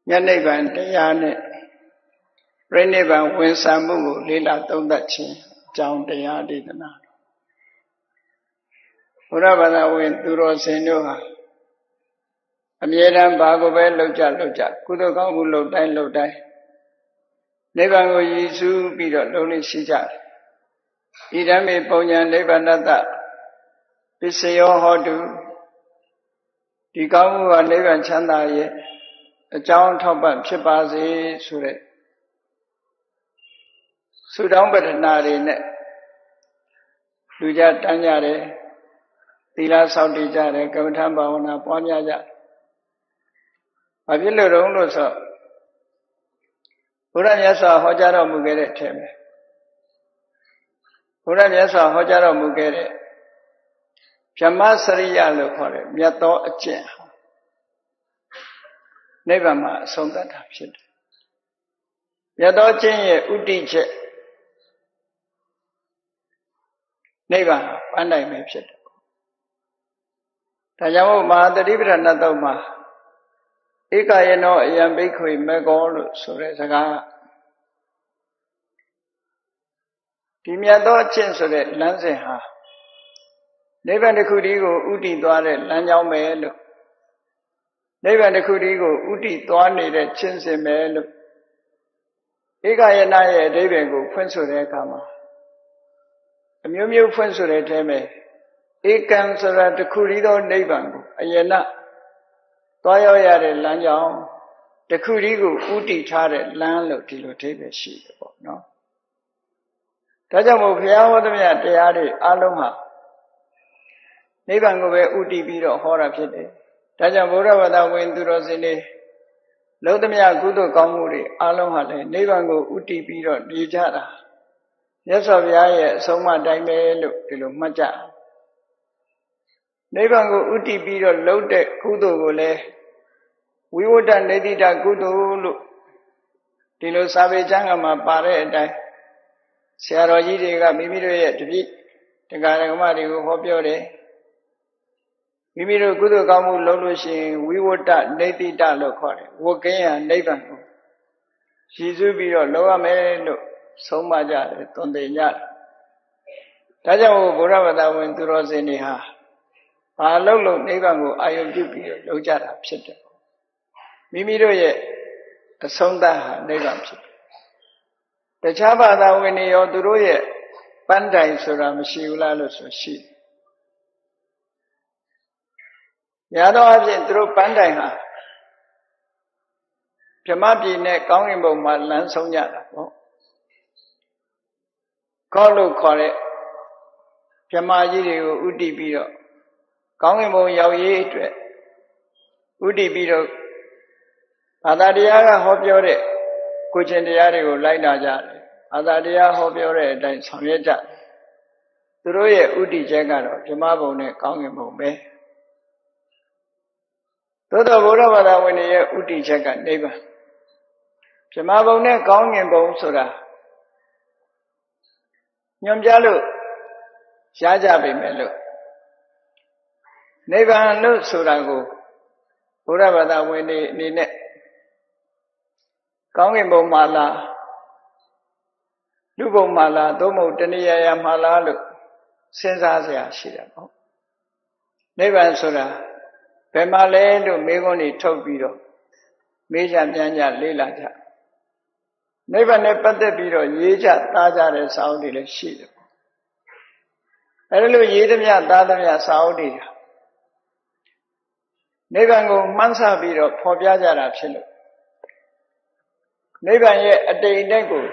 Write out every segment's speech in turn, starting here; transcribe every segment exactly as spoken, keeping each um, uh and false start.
nhất nibbanaတရားနဲ့ပြိနိဗ္ဗာန်ဝင်ဆံမှုကိုလေ့လာသုံးသပ်ခြင်းအကြောင်းတရားဒေသနာဘုရားဘာသာဝင်သူတော်စင်တို့ဟာအမြဲတမ်းဘာကိုပဲလုပ်ကြလုပ်ကြကုသိုလ်ကောင်းမှုလုပ်တိုင်းလုပ်တိုင်းနိဗ္ဗာန်ကိုရည်စူးပြီးတော့လုံးလေးရှိကြတယ်ဣဒံမေပုံညာနိဗ္ဗာနတပစ္စယောဟောတုဒီကောင်းမှုကနိဗ္ဗာန်ချမ်းသာရဲ့အကြောင်းထောက်ပံ့ဖြစ်ပါစေဆိုတဲ့ဆုတောင်းပတ္ထနာတွေနဲ့လူကြတန်းကြတယ်သီလဆောက်တည်ကြတယ်ကမ္မထဘာဝနာပွားများကြဘာဖြစ်လို့တုံးလို့ဆိုဘုရားမြတ်စွာဟောကြားတော်မူခဲ့တဲ့အထက်ပဲဘုရားမြတ်စွာဟောကြားတော်မူခဲ့တဲ့ဗြဟ္မစရိယလို့ခေါ်တဲ့မြတ်သောအကျင့်ဟာနိဗ္ဗာန်မှာအဆုံးသတ်တာဖြစ်တယ်မြတ်သောအကျင့်ရဲ့ဥတည်ချက်နိဗ္ဗာန်ပန်းတိုင်ပဲဖြစ်တယ်ဒါကြောင့်မဟာသတိပဋ္ဌာန်သုတ်မှာဧကယေနောအယံဘိက္ခွေမေကောလို့ဆိုတဲ့စကားဒီမြတ်သောအကျင့်ဆိုတဲ့လမ်းစဉ်ဟာနိဗ္ဗာန်တစ်ခုတည်းကိုဥတည်သွားတဲ့လမ်းကြောင်းပဲလို့နိဗ္ဗာန်တစ်ခုတည်းကိုဥတည်သွားနေတဲ့ခြင်းစဉ်ပဲလို့ဧကယေနရဲ့အဓိပ္ပာယ်ကိုဖွင့်ဆိုတဲ့အခါမှာအမျိုးမျိုးဖွင့်ဆိုတဲ့အထဲမှာဧကံဆိုတာတစ်ခုတည်းသောနိဗ္ဗာန်ကိုအယေနသွားရောက်ရတဲ့လမ်းကြောင်းတစ်ခုတည်းကိုဥတည်ထားတဲ့လမ်းလို့ဒီလိုအဓိပ္ပာယ်ရှိတယ်ပေါ့နော်ဒါကြောင့်မို့ဘုရားဟောသမျှတရားတွေအလုံးဟာနိဗ္ဗာန်ကိုပဲဥတည်ပြီးတော့ဟောတာဖြစ်တယ်ဒါကြောင့်ဗုဒ္ဓဘာသာဝင်သူတော်စင်တွေလုံးသမျှကုသိုလ်ကောင်းမှုတွေအလုံးဟာလည်းနိဗ္ဗာန်ကိုဥတည်ပြီးတော့နေကြတာမြတ်စွာဘုရားရဲ့အဆုံးအမတိုင်းပဲလို့ဒီလိုမှတ်ကြနိဗ္ဗာန်ကိုဥတည်ပြီးတော့လုပ်တဲ့ကုသိုလ်ကိုလည်းဝိဝတ္တနေတိတကုသိုလ်လို့ဒီလိုစာပေကျမ်းကမှာပါတဲ့အတိုင်းဆရာတော်ကြီးတွေကမိမိတို့ရဲ့တပည့်တရားဓမ္မတွေကိုဟောပြောတယ်မိမိတို့ကုသိုလ်ကောင်းမှုလုပ်လို့ရှိရင်ဝိဝတ္တနေတိတလို့ခေါ်တယ်ဝကင်းရနိဗ္ဗာန်ကိုရည်စူးပြီးတော့လုပ်ရမယ်လို့ဆုံးမကြတယ်သွန်သင်ကြတယ်ဒါကြောင့်ဘုရားဘာသာဝင်သူတော်စင်တွေဟာဘာလို့လို့နိဗ္ဗာန်ကိုအာရုံပြုပြီးတော့လုပ်ကြတာဖြစ်တယ်မိမိတို့ရဲ့အဆုံးသတ်ဟာနိဗ္ဗာန်ဖြစ်တယ်တခြားဘာသာဝင်တွေရောသူတို့ရဲ့ပန်းတိုင်ဆိုတာမရှိဘူးလားလို့ဆိုရှိတယ်ညာတော့အဖြစ်သူတို့ပန်းတိုင်ဟာဗြဟ္မပြည်နဲ့ကောင်းကင်ဘုံမှာလမ်းဆုံးကြတာပေါ့ကောက်လို့ခေါ်တဲ့ဗြဟ္မာကြီးတွေကိုဥတည်ပြီးတော့ကောင်းကင်ဘုံရောက်ရေးအတွက်ဥတည်ပြီးတော့ဘာသာတရားကဟောပြောတဲ့ကိုယ်ချင်းတရားတွေကိုလိုက်နာကြတယ်ဘာသာတရားဟောပြောတဲ့အတိုင်းဆောင်ရွက်ကြသူတို့ရဲ့ဥတည်ချက်ကတော့ဗြဟ္မာဘုံနဲ့ကောင်းကင်ဘုံပဲသို့တော်ဘုရားဘာသာဝင်တွေရဲ့ဥတည်ချက်ကနိဗ္ဗာန်ဗြဟ္မာဘုံနဲ့ကောင်းကင်ဘုံဆိုတာညွန်ပြလို့ရကြပေမဲ့လို့နိဗ္ဗာန်လို့ဆိုတာကိုဘုရားဘာသာဝင်တွေအနေနဲ့ကောင်းကင်ဘုံမှာလားလူဘုံမှာလားသို့မဟုတ်တဏှာရာမှာလားလို့စဉ်းစားစရာရှိတယ်ပေါ့နိဗ္ဗာန်ဆိုတာဘယ်မှာလဲလို့မေးခွန်းတွေထုတ်ပြီးတော့မေးကြပြန်ကြလေ့လာကြနိဗ္ဗာန်နဲ့ပတ်သက်ပြီးတော့ရေးကြသားကြတဲ့စာအုပ်တွေလည်းရှိတယ်အဲဒီလိုရေးသမျှသားသမျှစာအုပ်တွေနိဗ္ဗာန်ကိုမှန်းဆပြီးတော့ဖော်ပြကြတာဖြစ်လို့နိဗ္ဗာန်ရဲ့အတိတ်အကျကို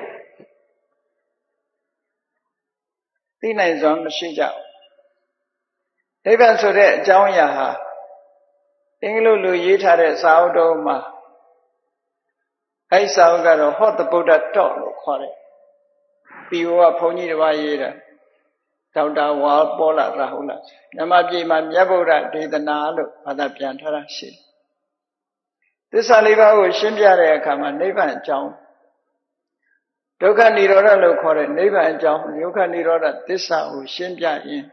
သိနိုင်စွာမရှိကြဘူးနိဗ္ဗာန်ဆိုတဲ့အကြောင်းအရာဟာအင်္ဂလိပ်လိုရေးထားတဲ့စာအုပ်တော်မှာအဲဒီစာအုပ်ကတော့ဟောthe Buddha talkလို့ခေါ်တယ်ပြီးတော့ဘုန်းကြီးတစ်ပါးရေးတာဒေါက်တာဝါပေါ်လာတာဟုတ်လားမြန်မာပြည်မှာမြတ်ဗုဒ္ဓဒေသနာလို့ဘာသာပြန်ထားတာရှိတယ်သစ္စာလေးပါးကိုရှင်းပြတဲ့အခါမှာနိဗ္ဗာန်အကြောင်းဒုက္ခនិရောဓလို့ခေါ်တဲ့နိဗ္ဗာန်အကြောင်းဒုက္ခនិရောဓသစ္စာကိုရှင်းပြရင်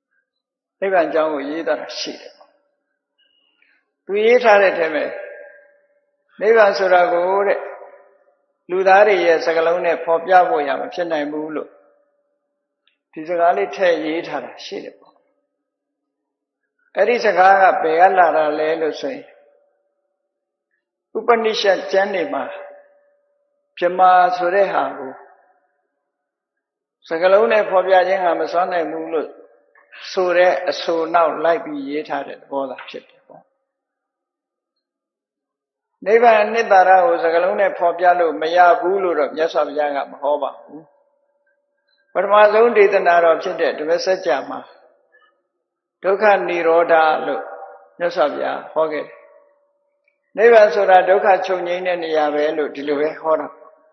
နိဗ္ဗာန်အကြောင်းကိုရေးတာရှိတယ်သူရေးထားတဲ့ထဲမှာနိဗ္ဗာန်ဆိုတာကိုတဲ့လူသားတွေရဲ့စကားလုံးနဲ့ဖော်ပြဖို့ရမဖြစ်နိုင်ဘူးလို့ဒီစကားလေးထည့်ရေးထားတာရှိတယ်ပေါ့အဲ့ဒီစကားကဘယ်ကလာတာလဲလို့ဆိုရင်ဥပနိရှတ်ကျမ်းတွေမှာပြမာဆိုတဲ့ဟာကိုစကားလုံးနဲ့ဖော်ပြခြင်းကမစွမ်းနိုင်ဘူးလို့ဆိုတဲ့အဆိုနောက်လိုက်ပြီးရေးထားတဲ့သဘောသာဖြစ်တယ်ပေါ့နိဗ္ဗာန်အနှစ်သာရကိုစကားလုံးနဲ့ဖော်ပြလို့မရဘူးလို့တော့မြတ်စွာဘုရားကမဟောပါဘူးပထမဆုံးဒေသနာတော်ဖြစ်တဲ့ဓမ္မစကြာမှာဒုက္ခនិရောဓလို့မြတ်စွာဘုရားဟောခဲ့တယ်နိဗ္ဗာန်ဆိုတာဒုက္ခချုပ်ငြိမ်းတဲ့နေရာပဲလို့ဒီလိုပဲဟောတာ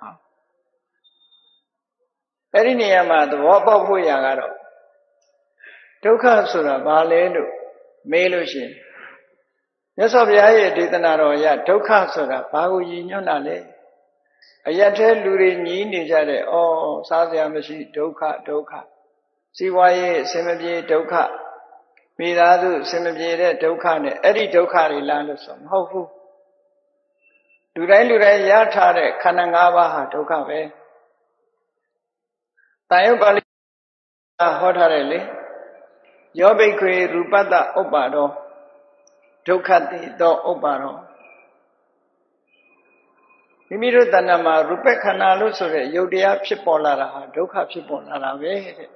အဲ့ဒီနေရာမှာသဘောပေါက်ဖို့ရကတော့ဒုက္ခဆိုတာဘာလဲလို့မေးလို့ရှိရင်မြတ်စွာဘုရားရဲ့ဒေသနာတော်အရဒုက္ခဆိုတာဘာကိုရည်ညွှန်းတာလဲအရက်ထဲလူတွေညီးနေကြတဲ့ဩစားစရာမရှိဒုက္ခဒုက္ခစီးပွားရေးအဆင်မပြေဒုက္ခမိသားစုအဆင်မပြေတဲ့ဒုက္ခနဲ့အဲ့ဒီဒုက္ခတွေလားလို့ဆိုမဟုတ်ဘူးလူတိုင်းလူတိုင်းရထားတဲ့ခန္ဓာ၅ပါးဟာဒုက္ခပဲတန်ရုပ်ပါဠိဟောထားတယ်လေယောဘိက္ခွေရူပတ္တဥပ္ပါဒောဒုက္ခတိသောဥပ္ပါဒောမိမိတို့တဏ္ဍာမှာရူပခန္ဓာလို့ဆိုတဲ့ယုတ်တရားဖြစ်ပေါ်လာတာဟာဒုက္ခဖြစ်ပေါ်လာတာပဲတဲ့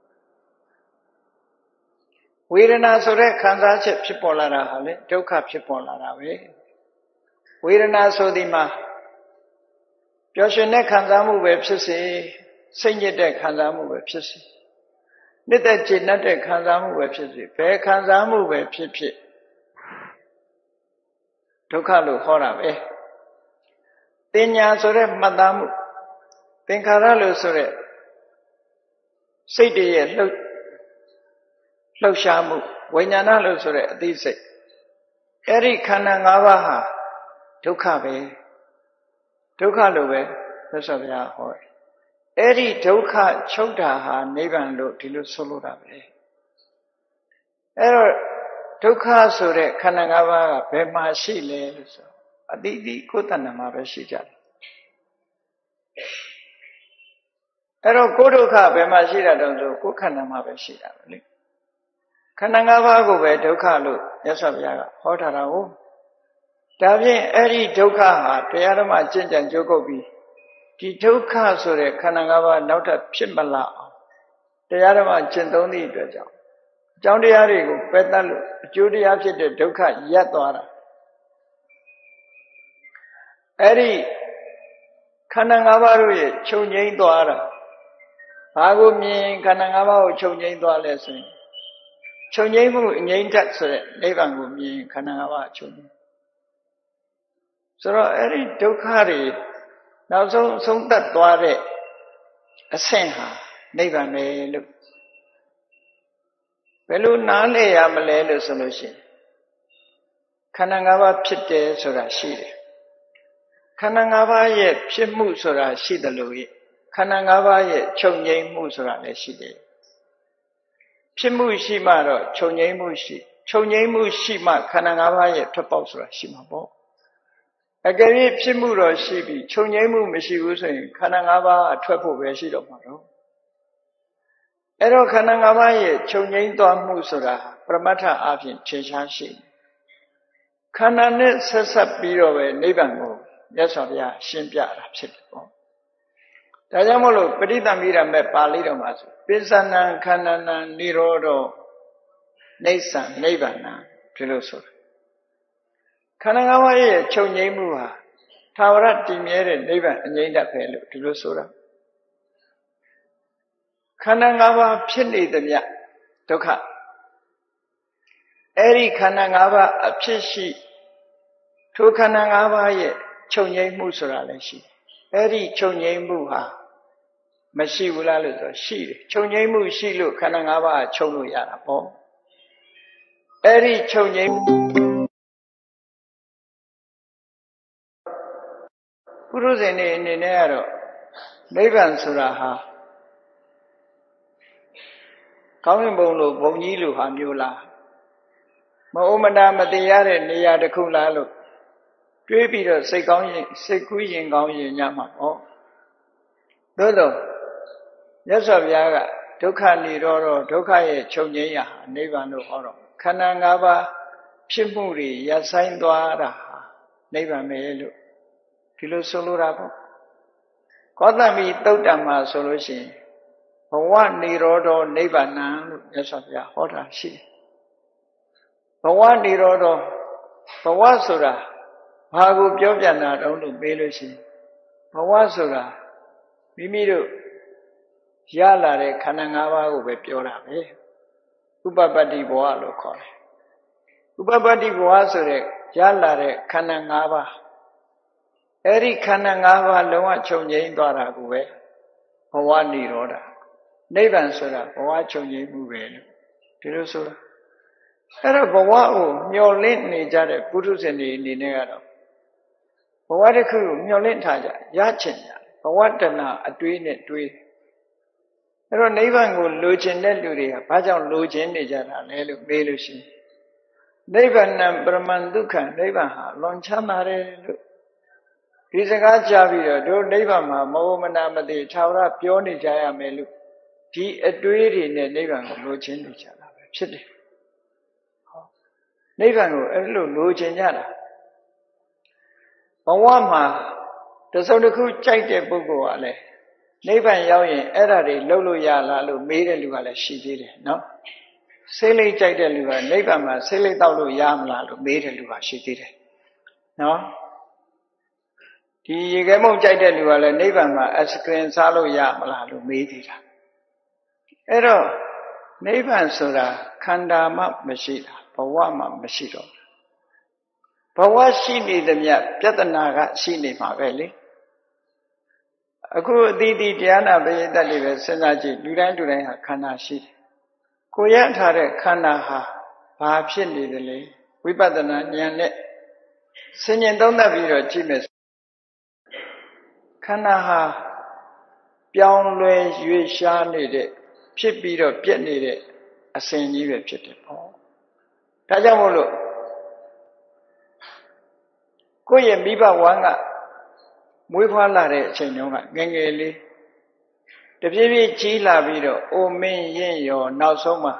ဝေဒနာဆိုတဲ့ခံစားချက်ဖြစ်ပေါ်လာတာဟာလေဒုက္ခဖြစ်ပေါ်လာတာပဲဝေဒနာဆိုဒီမှာပျော်ရွှင်တဲ့ခံစားမှုပဲဖြစ်စေစိတ်ညစ်တဲ့ခံစားမှုပဲဖြစ်စေနှစ်သက်ကျေနပ်တဲ့ခံစားမှုပဲဖြစ်စေဘယ်ခံစားမှုပဲဖြစ်ဖြစ်ဒုက္ခလို့ဟောတာပဲတင်ညာဆိုတဲ့မှတ်သားမှုသင်္ခါရလို့ဆိုတဲ့စိတ်တည်းရဲ့လှုပ်လှုပ်ရှားမှုဝိညာဏလို့ဆိုတဲ့အသိစိတ်အဲ့ဒီခန္ဓာ၅ပါးဟာဒုက္ခပဲဒုက္ခလို့ပဲသက်စွာဘုရားဟောတယ်အဲ့ဒီဒုက္ခချုပ်တာဟာနိဗ္ဗာန်လို့ဒီလိုဆိုလိုတာပဲအဲ့တော့ဒုက္ခဆိုတဲ့ခန္ဓာ၅ပါးကဘယ်မှာရှိလဲလို့ဆိုအတိအသီးကိုယ်တဏ္ဍာမှာပဲရှိကြတယ်အဲ့တော့ကိုယ်ဒုက္ခဘယ်မှာရှိတာတုံးဆိုကိုယ်ခန္ဓာမှာပဲရှိတာပဲလေခန္ဓာ၅ပါးကိုပဲဒုက္ခလို့မြတ်စွာဘုရားကဟောထားတာကိုဒါဖြင့်အဲ့ဒီဒုက္ခဟာတရားဓမ္မကျင့်ကြံကြိုးကုပ်ပြီးဒီဒုက္ခဆိုတဲ့ခန္ဓာ၅ပါးနောက်ထပ်ဖြစ်မလာအောင်တရားဓမ္မကျင့်သုံးသည့်အတွက်ကြောင့်အကြောင်းတရားတွေကိုပယ်တတ်လို့အကျိုးတရားဖြစ်တဲ့ဒုက္ခရပ်သွားတာအဲ့ဒီခန္ဓာ၅ပါးတို့ရဲ့ချုပ်ငြိမ်းသွားတာဘာကိုမြင်ခန္ဓာ၅ပါးကိုချုပ်ငြိမ်းသွားလဲဆိုရင်ချုပ်ငြိမ်းမှုအငြိမ်းတတ်ဆိုတဲ့နိဗ္ဗာန်ကိုမြင်ခန္ဓာ၅ပါးချုပ်ငြိမ်းဆိုတော့အဲ့ဒီဒုက္ခတွေနောက်ဆုံးအဆုံးသတ်သွားတဲ့အဆင့်ဟာနိဗ္ဗာန်ပဲလို့ဘယ်လိုနားလည်ရမလဲလို့ဆိုလို့ရှိရင်ခန္ဓာ၅ပါးဖြစ်တယ်ဆိုတာရှိတယ်ခန္ဓာ၅ပါးရဲ့ဖြစ်မှုဆိုတာရှိတယ်လို့ခန္ဓာ၅ပါးရဲ့ချုပ်ငြိမ်းမှုဆိုတာလည်းရှိတယ်ဖြစ်မှုရှိမှတော့ချုပ်ငြိမ်းမှုရှိချုပ်ငြိမ်းမှုရှိမှခန္ဓာ၅ပါးရဲ့ထွက်ပေါက်ဆိုတာရှိမှာပေါ့အကယ်၍ဖြစ်မှုတော့ရှိပြီချုပ်ငြိမ်းမှုမရှိဘူးဆိုရင်ခန္ဓာ၅ပါးအထွက်ဖို့ပဲရှိတော့မှာတော့အဲ့တော့ခန္ဓာ၅ပါးရဲ့ချုပ်ငြိမ်းသွားမှုဆိုတာပရမတ္ထအဖြစ်ထင်ရှားရှိခန္ဓာနဲ့ဆက်ဆက်ပြီးတော့ပဲနိဗ္ဗာန်ကိုမြတ်စွာဘုရားရှင်းပြတာဖြစ်တယ်ပေါ့ဒါကြောင့်မို့လို့ပဋိသမိရမဲ့ပါဠိတော်မှာဆိုပိဿနံခန္ဓာနံនិရောဓောနိစ္စံနိဗ္ဗာန်ဒီလိုဆိုတာခန္ဓာ၅ပါးရဲ့ချုပ်ငြိမ်းမှုဟာသာဝရတည်မြဲတဲ့နိဗ္ဗာန်အငြိမ့်တတ်ပဲလို့ဒီလိုဆိုတာခန္ဓာ၅ပါးဖြစ်နေသမျှဒုက္ခအဲ့ဒီခန္ဓာ၅ပါးအဖြစ်ရှိထိုခန္ဓာ၅ပါးရဲ့ချုပ်ငြိမ်းမှုဆိုတာလည်းရှိအဲ့ဒီချုပ်ငြိမ်းမှုဟာမရှိဘူးလားလို့ဆိုရှိတယ်ချုပ်ငြိမ်းမှုရှိလို့ခန္ဓာ၅ပါးချုပ်လို့ရတာပေါ့အဲ့ဒီချုပ်ငြိမ်းပုရုဇဉ်တွေအနေနဲ့ကတော့နိဗ္ဗာန်ဆိုတာဟာကောင်းကင်ဘုံလိုဘုံကြီးလိုဟာမျိုးလားမအိုမနာမတရားတဲ့နေရာတစ်ခုလားလို့တွေးပြီးတော့စိတ်ကောင်းရင်စိတ်ကူးရင်ကောင်းရင်ညမှာပေါ့သို့တော့မြတ်စွာဘုရားကဒုက္ခនិရောဓဒုက္ခရဲ့ချုပ်ငြိမ်းရာနိဗ္ဗာန်လို့ဟောတော့ခန္ဓာ၅ပါးဖြစ်မှုတွေရပ်ဆိုင်သွားတာနိဗ္ဗာန်ပဲလို့ဒီလိုဆိုလိုတာပေါ့ကောသမိသုတ်တံမှာဆိုလို့ရှိရင်ဘဝនិရောဓနိဗ္ဗာန်လို့မြတ်စွာဘုရားဟောတာရှိတယ်ဘဝនិရောဓဘဝဆိုတာဘာကိုပြောပြတာတုံးလို့မေးလို့ရှိရင်ဘဝဆိုတာမိမိတို့ရလာတဲ့ခန္ဓာ၅ပါးကိုပဲပြောတာပဲဥပပတ္တိဘဝလို့ခေါ်တယ်ဥပပတ္တိဘဝဆိုတဲ့ရလာတဲ့ခန္ဓာ၅ပါးအဲ့ဒီခန္ဓာ၅ပါးလုံးဝချုပ်ငြိမ်းသွားတာကိုပဲဘဝនិရောဓနိဗ္ဗာန်ဆိုတာဘဝချုပ်ငြိမ်းမှုပဲလို့ဒီလိုဆိုတာအဲ့တော့ဘဝကိုမျောလင့်နေကြတဲ့ပုထုဇဉ်တွေအနေနဲ့ကတော့ဘဝတစ်ခုကိုမျောလင့်ထားကြရချင်ကြဘဝတဏအတွေးနဲ့တွေးအဲ့တော့နိဗ္ဗာန်ကိုလိုချင်တဲ့လူတွေကဘာကြောင့်လိုချင်နေကြတာလဲလို့မေးလို့ရှိရင်နိဗ္ဗာန်ပရမန်ဒုက္ခနိဗ္ဗာန်ဟာလွန်ချမ်းသာတယ်လို့ဒီစကားကြားပြီးတော့တို့နိဗ္ဗာန်မှာမောမနာမတိသာဝရပြောနေကြရမယ်လို့ဒီအတွေးတွေနဲ့နိဗ္ဗာန်ကိုလိုချင်နေကြတာပဲဖြစ်တယ်ဟောနိဗ္ဗာန်ကိုအဲ့လိုလိုချင်ကြတာဘဝမှာတစုံတစ်ခုကြိုက်တဲ့ပုဂ္ဂိုလ်ကလည်းနိဗ္ဗာန်ရောက်ရင်အဲ့ဒါတွေလုပ်လို့ရလားလို့မေးတဲ့လူကလည်းရှိသေးတယ်နော်ဆေးလိပ်ကြိုက်တဲ့လူကနိဗ္ဗာန်မှာဆေးလိပ်တောက်လို့ရမလားလို့မေးတဲ့လူကရှိသေးတယ်နော်ဒီရေခဲမုံကြိုက်တဲ့လူကလည်းနိဗ္ဗာန်မှာအစကရင်စားလို့ရမလားလို့မေးသေးတာအဲ့တော့နိဗ္ဗာန်ဆိုတာခန္ဓာမှမရှိတာဘဝမှမရှိတော့ဘဝရှိနေသမျှပြဿနာကရှိနေမှာပဲလေအခုအသီးသီးတရားနာပရိသတ်တွေပဲစဉ်းစားကြည့်လူတိုင်းလူတိုင်းဟာခန္ဓာရှိတယ်ကိုရထားတဲ့ခန္ဓာဟာဘာဖြစ်နေသလဲဝိပဿနာဉာဏ်နဲ့ဆင်ញင်သုံးသပ်ပြီးတော့ကြည့်မယ်ခန္ဓာဟာပြောင်းလဲရွေ့ရှားနေတဲ့ဖြစ်ပြီးတော့ပြက်နေတဲ့အစဉ်ကြီးပဲဖြစ်တယ်ပေါ့ဒါကြောင့်မို့လို့ကိုယ့်ရဲ့မိဘဝမ်းကမွေးဖွားလာတဲ့အချိန်တုန်းကငယ်ငယ်လေးတပြေးပြေးကြီးလာပြီးတော့အိုမင်းရင့်ရောနောက်ဆုံးမှာ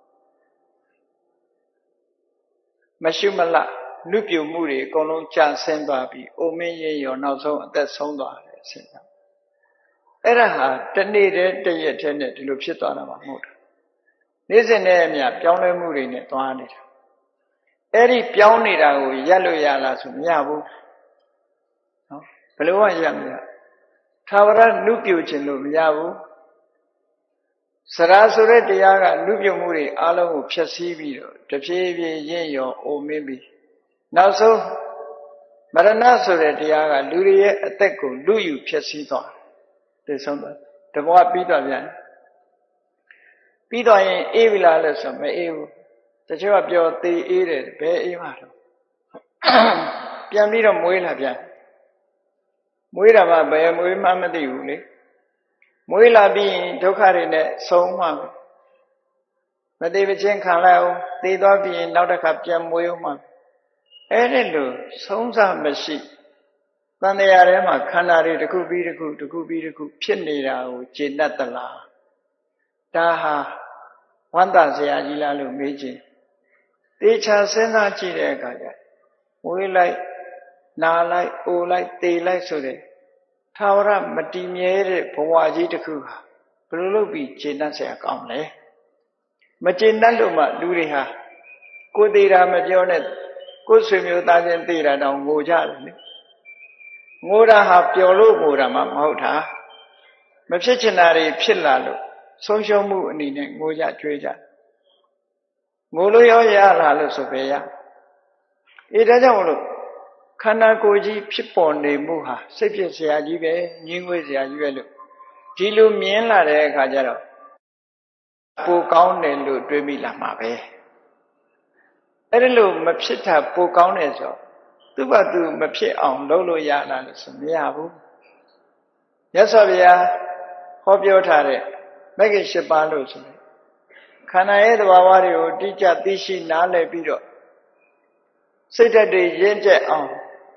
မရှုမလလူပြုမှုတွေအကုန်လုံးကြာဆင်းသွားပြီးအိုမင်းရင့်ရောနောက်ဆုံးအသက်ဆုံးသွားတယ်အချိန်ကအဲ့ဒါဟာတနေ့တည်းတရက်တည်းနဲ့ဒီလိုဖြစ်သွားတာမှမဟုတ်ဘူးနေ့စဉ်နဲ့အမျှပြောင်းလဲမှုတွေနဲ့သွားနေတာအဲ့ဒီပြောင်းနေတာကိုရပ်လို့ရလားဆိုမရဘူးနော်ဘယ်လိုမှရပ်မရသာဝရနုပြုခြင်းလို့မရဘူးစရာဆိုတဲ့တရားကနုပြုမှုတွေအလုံးကိုဖျက်ဆီးပြီးတော့တဖြည်းဖြည်းရင့်ရောအိုမင်းပြီးနောက်ဆုံးမရဏဆိုတဲ့တရားကလူတွေရဲ့အသက်ကိုလူယူဖျက်ဆီးသွားတယ်ဆုံးသွားတဘဝပြီးတော့ပြန်ပြီးတော့ရင်အေးပြီလားလို့ဆိုမအေးဘူးတချို့ကပြောသေအေးတယ်ဘယ်အေးမှာတော့ပြန်ပြီးတော့မွေးလာပြန်မွေးတာမှဘယ်မွေးမှမသိဘူးလေမွေးလာပြီးရင်ဒုက္ခတွေနဲ့ဆုံးမှမသိမချင်းခံလိုက်အောင်သေသွားပြီးရင်နောက်တစ်ခါပြန်မွေးအောင်မှအဲ့ဒီလိုဆုံးစမရှိတန်တရားထဲမှာခန္ဓာတွေတစ်ခုပြီးတစ်ခုတစ်ခုပြီးတစ်ခုဖြစ်နေတာကိုကျေနပ်သလားဒါဟာဝန္တာဆရာကြီးလားလို့မေးခြင်းတေချာစဉ်းစားကြည့်တဲ့အခါကျမွေးလိုက်နာလိုက်အိုလိုက်သေလိုက်ဆိုတဲ့သာဝရမတည်မြဲတဲ့ဘဝကြီးတစ်ခုဟာဘယ်လိုလုပ်ပြီးကျေနပ်เสียကောင်းလဲမကျေနပ်လို့မှလူတွေဟာကိုယ်သေးတာမပြောနဲ့ကိုယ်ဆွေမျိုးသားချင်းသေတာတောင်ငိုကြတယ်လေငိုတာဟာပျော်လို့ငိုတာမှမဟုတ်တာမဖြစ်ချင်တာတွေဖြစ်လာလို့ဆုံးရှုံးမှုအနေနဲ့ငိုကြကြွေးကြငိုလို့ရောရလာလို့ဆိုပဲရအေးဒါကြောင့်မလို့ခန္ဓာကိုယ်ကြီးဖြစ်ပေါ်နေမှုဟာစိတ်ဖြစ်เสียကြီးပဲညှင်းငွေ့เสียကြီးပဲလို့ဒီလိုမြင်လာတဲ့အခါကျတော့ပိုကောင်းတယ်လို့တွေးမိလာမှာပဲအဲ့ဒီလိုမဖြစ်တာပိုကောင်းတယ်ဆိုသူ့ဘာသူမဖြစ်အောင်လုပ်လို့ရလားလို့ဆိုမရဘူးမြတ်စွာဘုရားဟောပြောထားတဲ့မဂ္ဂင်၈ပါးလို့ဆိုတယ်ခန္ဓာရဲ့သဘာဝတွေကိုတိကျသိရှိနားလည်ပြီးတော့စိတ်ဓာတ်တွေရင့်ကျက်အောင်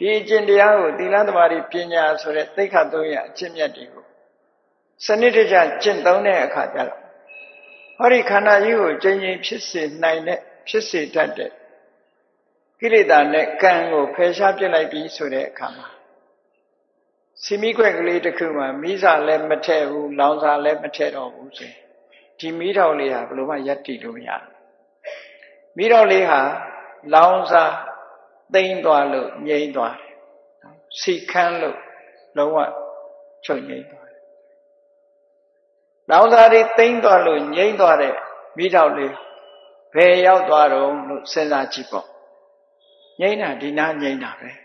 ဒီအကျင့်တရားကိုသီလသမာဓိပညာဆိုတဲ့သိက္ခာသုံးရအကျင့်မြတ်တွေကိုစနစ်တကျကျင့်သုံးတဲ့အခါကျတော့ဟောဒီခန္ဓာကြီးကိုကျဉ်းကျဉ်းဖြစ်စေနိုင်တဲ့ဖြစ်စေတတ်တဲ့ကိလေသာနဲ့ကံကိုဖယ်ရှားပြစ်လိုက်ပြီးဆိုတဲ့အခါမှာစီမီခွက်ကလေးတစ်ခုမှမိစာလည်းမထည့်ဘူးလောင်စာလည်းမထည့်တော့ဘူးဆိုရင်ဒီမိတော်လေးဟာဘယ်လိုမှရပ်တည်လို့မရဘူးမိတော်လေးဟာလောင်စာသိမ့်သွားလို့ငြိမ့်သွားတယ်စီခမ်းလို့လုံးဝချုပ်ငြိမ့်သွားတယ်လောင်စာတွေသိမ့်သွားလို့ငြိမ့်သွားတဲ့မိတော်လေးဘယ်ရောက်သွားတော့လို့စဉ်းစားကြည့်ပေါ့ငြိမ့်တာဒီနာငြိမ့်တာပဲ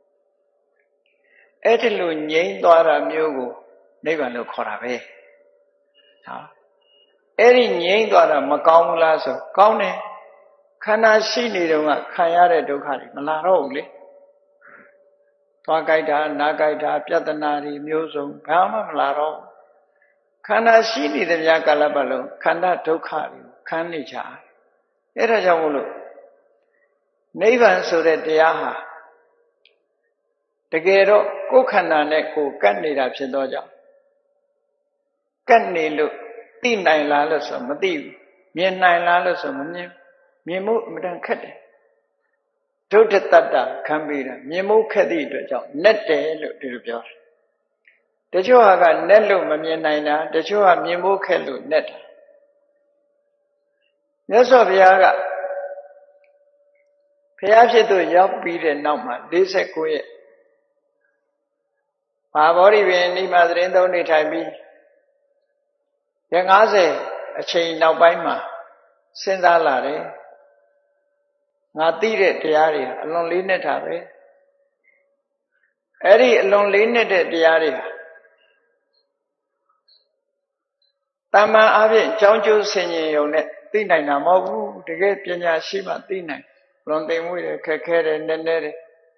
အဲ့ဒီလိုငြိမ့်သွားတာမျိုးကိုနိဗ္ဗာန်လို့ခေါ်တာပဲဟာအဲ့ဒီငြိမ့်သွားတာမကောင်းဘူးလားဆိုကောင်းတယ်ခန္ဓာရှိနေတော့ကခံရတဲ့ဒုက္ခတွေမလာတော့ဘူးလေသွားကြိုက်တာနားကြိုက်တာပြဿနာတွေမျိုးစုံဘာမှမလာတော့ခန္ဓာရှိနေတဲ့များကာလပတ်လုံးခန္ဓာဒုက္ခတွေခံနေကြအဲ့ဒါကြောင့်မို့လို့နိဗ္ဗာန်ဆိုတဲ့တရားဟာတကယ်တော့ကိုယ်ခန္ဓာနဲ့ကိုယ်ကပ်နေတာဖြစ်သောကြောင့်ကပ်နေလို့သိနိုင်လားလို့ဆိုမသိဘူးမြင်နိုင်လားလို့ဆိုမမြင်မြင်မှုအမှန်တန်ခက်တယ်ဒုဋ္ဌတတ္တခံပြီးတာမြင်မှုခက်သည့်အတွက်ကြောင့်နဲ့တယ်လို့ဒီလိုပြောတယ်တချို့ဟာကနဲ့လို့မမြင်နိုင်တာတချို့ဟာမြင်မှုခက်လို့နဲ့တာမြတ်စွာဘုရားကဘုရားဖြစ်သူရောက်ပြီးတဲ့နောက်မှာ၄၉ရက်မဟာဗောဓိပင်နိမသရင်သုံးနေထိုင်ပြီးရက်၅၀အချိန်နောက်ပိုင်းမှာစဉ်းစားလာတယ်ငါသိတဲ့တရားတွေအလွန်လေးနဲ့တာပဲအဲ့ဒီအလွန်လေးနဲ့တဲ့တရားတွေဟာတမန်အပြင်ကြောင်းကျိုးဆင်ញင်ရုံနဲ့သိနိုင်တာမဟုတ်ဘူးတကယ်ပညာရှိမှသိနိုင်လွန်သိမ်မှုတွေခက်ခဲတယ်နည်းနည်းတယ်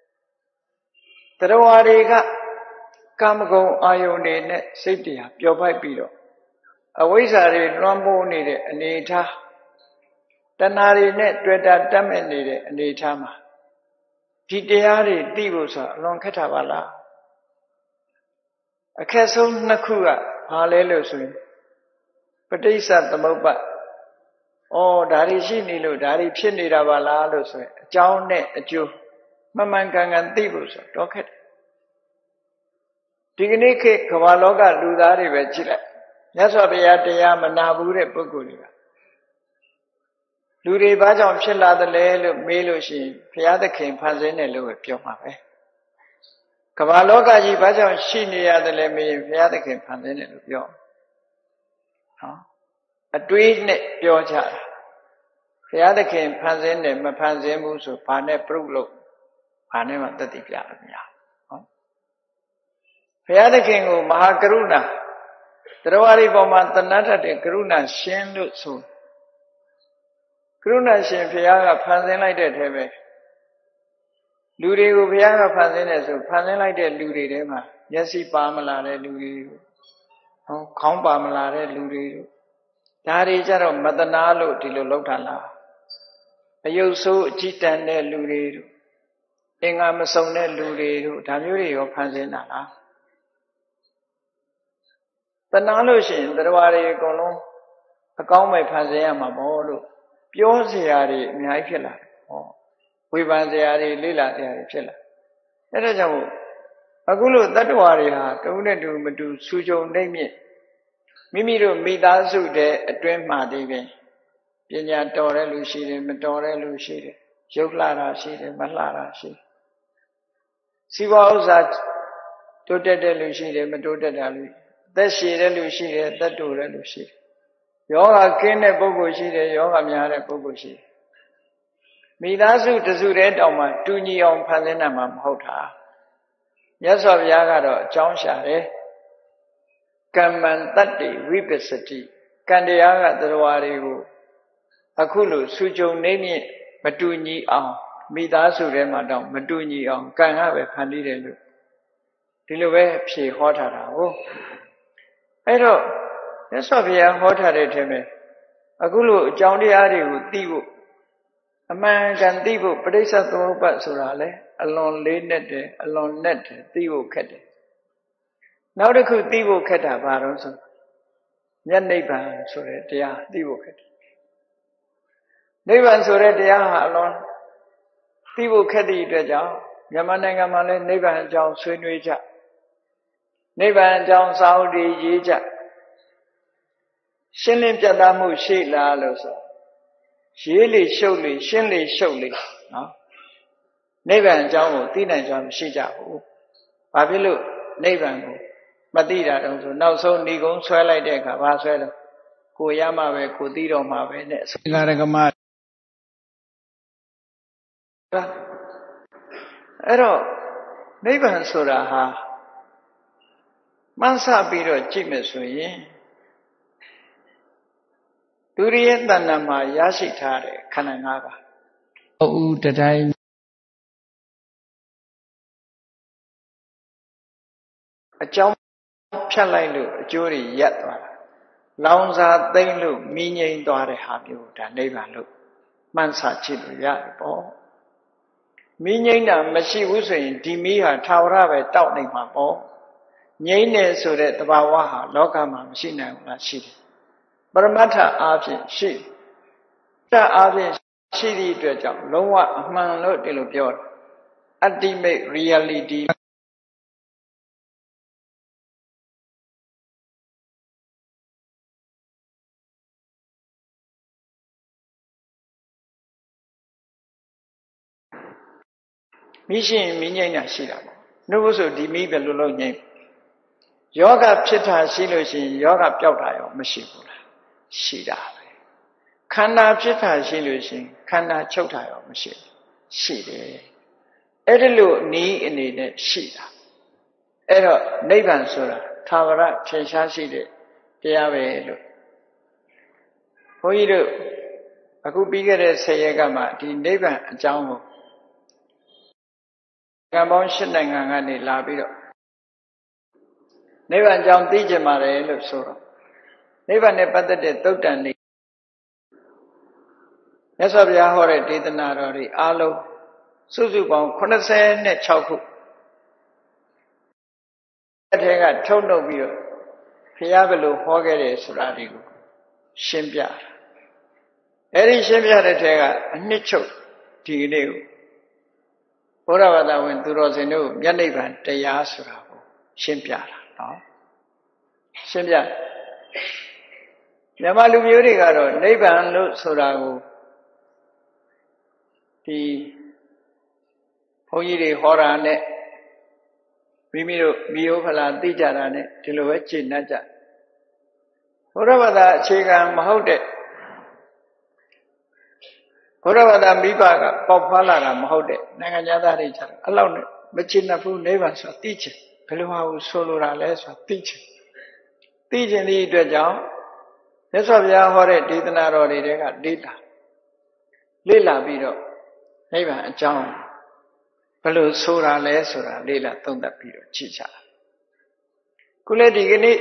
တရားဝါတွေကကာမဂုဏ်အာယုန်တွေနဲ့စိတ်တရားပျော်ပိုက်ပြီးတော့အဝိဇ္ဇာတွေလွှမ်းမိုးနေတဲ့အနေအထားတဏှာတွေနဲ့တွေ့တာတတ်မဲ့နေတဲ့အနေအထားမှာဒီတရားတွေသိဖို့ဆိုအလွန်ခက်တာပါလားအခက်ဆုံးနှစ်ခုကဘာလဲလို့ဆိုရင်ပဋိစ္စသမုပ္ပါဩဒါတွေရှိနေလို့ဒါတွေဖြစ်နေတာပါလားလို့ဆိုရင်အကြောင်းနဲ့အကျိုးမှန်မှန်ကန်ကန်သိဖို့ဆိုတော့ခက်တယ်ဒီကနေ့ခေတ်ကမ္ဘာလောကလူသားတွေပဲကြည့်လိုက်မြတ်စွာဘုရားတရားမနာဘူးတဲ့ပုဂ္ဂိုလ်တွေကလူတွေဘာကြောင့်ဖြစ်လာသလဲလို့မေးလို့ရှိရင်ဘုရားသခင်ဖန်ဆင်းတယ်လို့ပဲပြောမှာပဲကမ္ဘာလောကကြီးဘာကြောင့်ရှိနေရသလဲမေးရင်ဘုရားသခင်ဖန်ဆင်းတယ်လို့ပြောနော်အတွေးနဲ့ပြောကြတာဘုရားသခင်ဖန်ဆင်းတယ်မဖန်ဆင်းဘူးဆိုဘာနဲ့ပြုလို့ဘာနဲ့မှသက်သေပြလို့မရဘူးဘုရားသခင်ကိုမဟာကရုဏာတရားဝါဒီပေါ်မှာတဏှတ်ထတဲ့ကရုဏာရှင်လို့ဆိုကရုဏာရှင်ဘုရားကဖန်ဆင်းလိုက်တဲ့ထဲပဲလူတွေကိုဘုရားကဖန်ဆင်းတယ်ဆိုဖန်ဆင်းလိုက်တဲ့လူတွေထဲမှာမျက်စိပါမလာတဲ့လူတွေဟောခေါင်းပါမလာတဲ့လူတွေဒါတွေကြတော့မတနာလို့ဒီလိုလောက်တာလားအယုတ်ဆိုးအကြည်တန်တဲ့လူတွေတို့အင်္ဂါမစုံတဲ့လူတွေတို့ဒါမျိုးတွေရောဖန်ဆင်းတာလားတနာလို့ရှိရင်တရားတွေအကုန်လုံးအကောင်းမဲ့ဖန်ဆင်းရမှာပေါ့လို့ပြောစရာတွေအများကြီးဖြစ်လာတယ်ဟောဝေဖန်စရာတွေလေ့လာစရာတွေဖြစ်လာအဲ့ဒါကြောင့်အခုလို့တတ္တဝါတွေဟာတုံးနဲ့တူမတူဆူကြုံနှိမ့်မြင့်မိမိတို့မိသားစုတဲ့အတွင်းမှာတည်းပင်ပညာတော်တဲ့လူရှိတယ်မတော်တဲ့လူရှိတယ်ရုပ်လှတာရှိတယ်မလှတာရှိတယ်စီးပွားဥစ္စာတိုးတက်တဲ့လူရှိတယ်မတိုးတက်တာလူအသက်ရှည်တဲ့လူရှိတယ်အသက်တိုတဲ့လူရှိတယ်ယောဂကင်းတဲ့ပုဂ္ဂိုလ်ရှိတယ်ယောဂများတဲ့ပုဂ္ဂိုလ်ရှိတယ်မိသားစုတစုတည်းတောင်မှတူညီအောင်ဖန်ဆင်းတာမှမဟုတ်တာမြတ်စွာဘုရားကတော့အကြောင်းရှာတယ်ကမ္မံတတ္တိဝိပစ္စတိကံတရားကတရားတွေကိုအခုလိုစုကြုံနေမြင့်မတူညီအောင်မိသားစုထဲမှာတော့မတူညီအောင်ကံကပဲဖန်တီးတယ်လို့ဒီလိုပဲဖြေဟောထားတာဟုတ်အဲ့တော့မြတ်စွာဘုရားဟောထားတဲ့ထဲမှာအခုလိုအကြောင်းတရားတွေကိုသိဖို့အမှန်ကန်သိဖို့ပဋိစ္စသမုပ္ပါဆိုတာလေအလွန်လေးနက်တယ်အလွန်နဲ့တယ်သိဖို့ခက်တယ်နောက်တစ်ခုသိဖို့ခက်တာဘာလို့ဆိုမျက်နိဗ္ဗာန်ဆိုတဲ့တရားသိဖို့ခက်တယ်နိဗ္ဗာန်ဆိုတဲ့တရားဟာအလွန်သိဖို့ခက်တဲ့အတွက်ကြောင့်မြန်မာနိုင်ငံမှာလည်းနိဗ္ဗာန်အကြောင်းဆွေးနွေးကြနိဗ္ဗာန်အကြောင်းစာအုပ်တွေရေးကြရှင်းလင်းပြတ်သားမှုရှိလားလို့ဆိုရေးလေရှုပ်လေရှင်းလေရှုပ်လေနော်နိဗ္ဗာန်အကြောင်းကိုသိနိုင်ကြမရှိကြဘူးဘာဖြစ်လို့နိဗ္ဗာန်ကိုမသိတာတုံးဆိုနောက်ဆုံးဏီကုံဆွဲလိုက်တဲ့အခါဘာဆွဲတော့ကိုရမှပဲကိုသိတော့မှာပဲနဲ့သင်္ဃာရကမအဲ့တော့နိဗ္ဗာန်ဆိုတာဟာမှန်းဆပြီးတော့ကြည့်မယ်ဆိုရင်ဒုရိယတဏ္ဍာမှာရရှိထားတဲ့ခန္ဓာ၅ပါးအဥတတိုင်းအကြောင်းဖြတ်လိုက်လို့အကျိုးတွေရပ်သွားတာလောင်စာသိမ့်လို့မိငိမ့်သွားတဲ့ဟာမျိုးဒါနိဗ္ဗာန်လို့မှန်းဆကြည့်လို့ရတယ်ပေါ့မိငိမ့်တာမရှိဘူးဆိုရင်ဒီမိဟာထာဝရပဲတောက်နေမှာပေါ့ငြိမ့်နေဆိုတဲ့တဘာဝဟာလောကမှာမရှိနိုင်ဘူးလားရှိတယ်ပရမတ္ထအားဖြင့်ရှိတတ်အားဖြင့်ရှိသည့်အတွက်ကြောင့်လုံးဝအမှန်လို့ဒီလိုပြောတယ် ultimate reality မိရှိရင်မိငိမ့်တာရှိတာပေါ့နှုတ်ဆိုဒီမိပဲလို့လို့ငိမ့်ယောဂဖြစ်တာရှိလို့ရှိရင်ယောဂပျောက်တာရောမရှိဘူးလားရှိတာပဲခန္ဓာဖြစ်တာရှိလို့ရှိရင်ခန္ဓာချုပ်တာရောမရှိဘူးရှိတယ်အဲ့ဒီလိုနီးအနေနဲ့ရှိတာအဲ့တော့နိဗ္ဗာန်ဆိုတာသာဝရထင်ရှားရှိတဲ့တရားပဲလို့ဘုန်းကြီးတို့အခုပြီးခဲ့တဲ့ဆယ်ရက်ကမှဒီနိဗ္ဗာန်အကြောင်းကိုကံပေါင်း၈နိုင်ငံကနေလာပြီးတော့နိဗ္ဗာန်အကြောင်းသိကြမှာလေလို့ဆိုတော့နိဗ္ဗာန်နဲ့ပတ်သက်တဲ့သုတ်တန်တွေမြတ်စွာဘုရားဟောတဲ့ဒေသနာတော်တွေအားလုံးစုစုပေါင်း86ခုအဲ့ထဲကထုတ်နှုတ်ပြီးတော့ဘုရားဘယ်လိုဟောခဲ့တယ်ဆိုတာဒီကိုရှင်းပြအဲ့ဒီရှင်းပြတဲ့ထဲကအနှစ်ချုပ်ဒီကနေ့ကိုဘုရားဘာသာဝင်သူတော်စင်တို့မျက်နှိပ်ဗံတရားဆိုတာကိုရှင်းပြတာနော်ရှင်းပြမြန်မာလူမျိုးတွေကတော့နိဗ္ဗာန်လို့ဆိုတာကိုဒီဘုန်းကြီးတွေဟောတာနဲ့မိမိတို့မိယိုဖလာသိကြတာနဲ့ဒီလိုပဲရှင်းတတ်ကြဘုရားဘာသာအခြေခံမဟုတ်တဲ့ဘုရားဘာသာမိဘကပေါက်ဖွာလာတာမဟုတ်တဲ့နိုင်ငံသားတွေကျတော့အဲ့လောက်နဲ့မရှင်းတတ်ဘူးနိဗ္ဗာန်ဆိုတာသိချင်ဘယ်လိုဟာကိုဆိုလိုတာလဲဆိုတာသိချင်သိချင်တဲ့အတွက်ကြောင့်မြတ်စွာဘုရားဟောတဲ့ဒေသနာတော်တွေကလေ့လာလေ့လာပြီးတော့နိဗ္ဗာန်အကြောင်းဘယ်လိုဆိုတာလဲဆိုတာလေ့လာသုံးသပ်ပြီးတော့ကြည့်ကြခုလည်းဒီကနေ့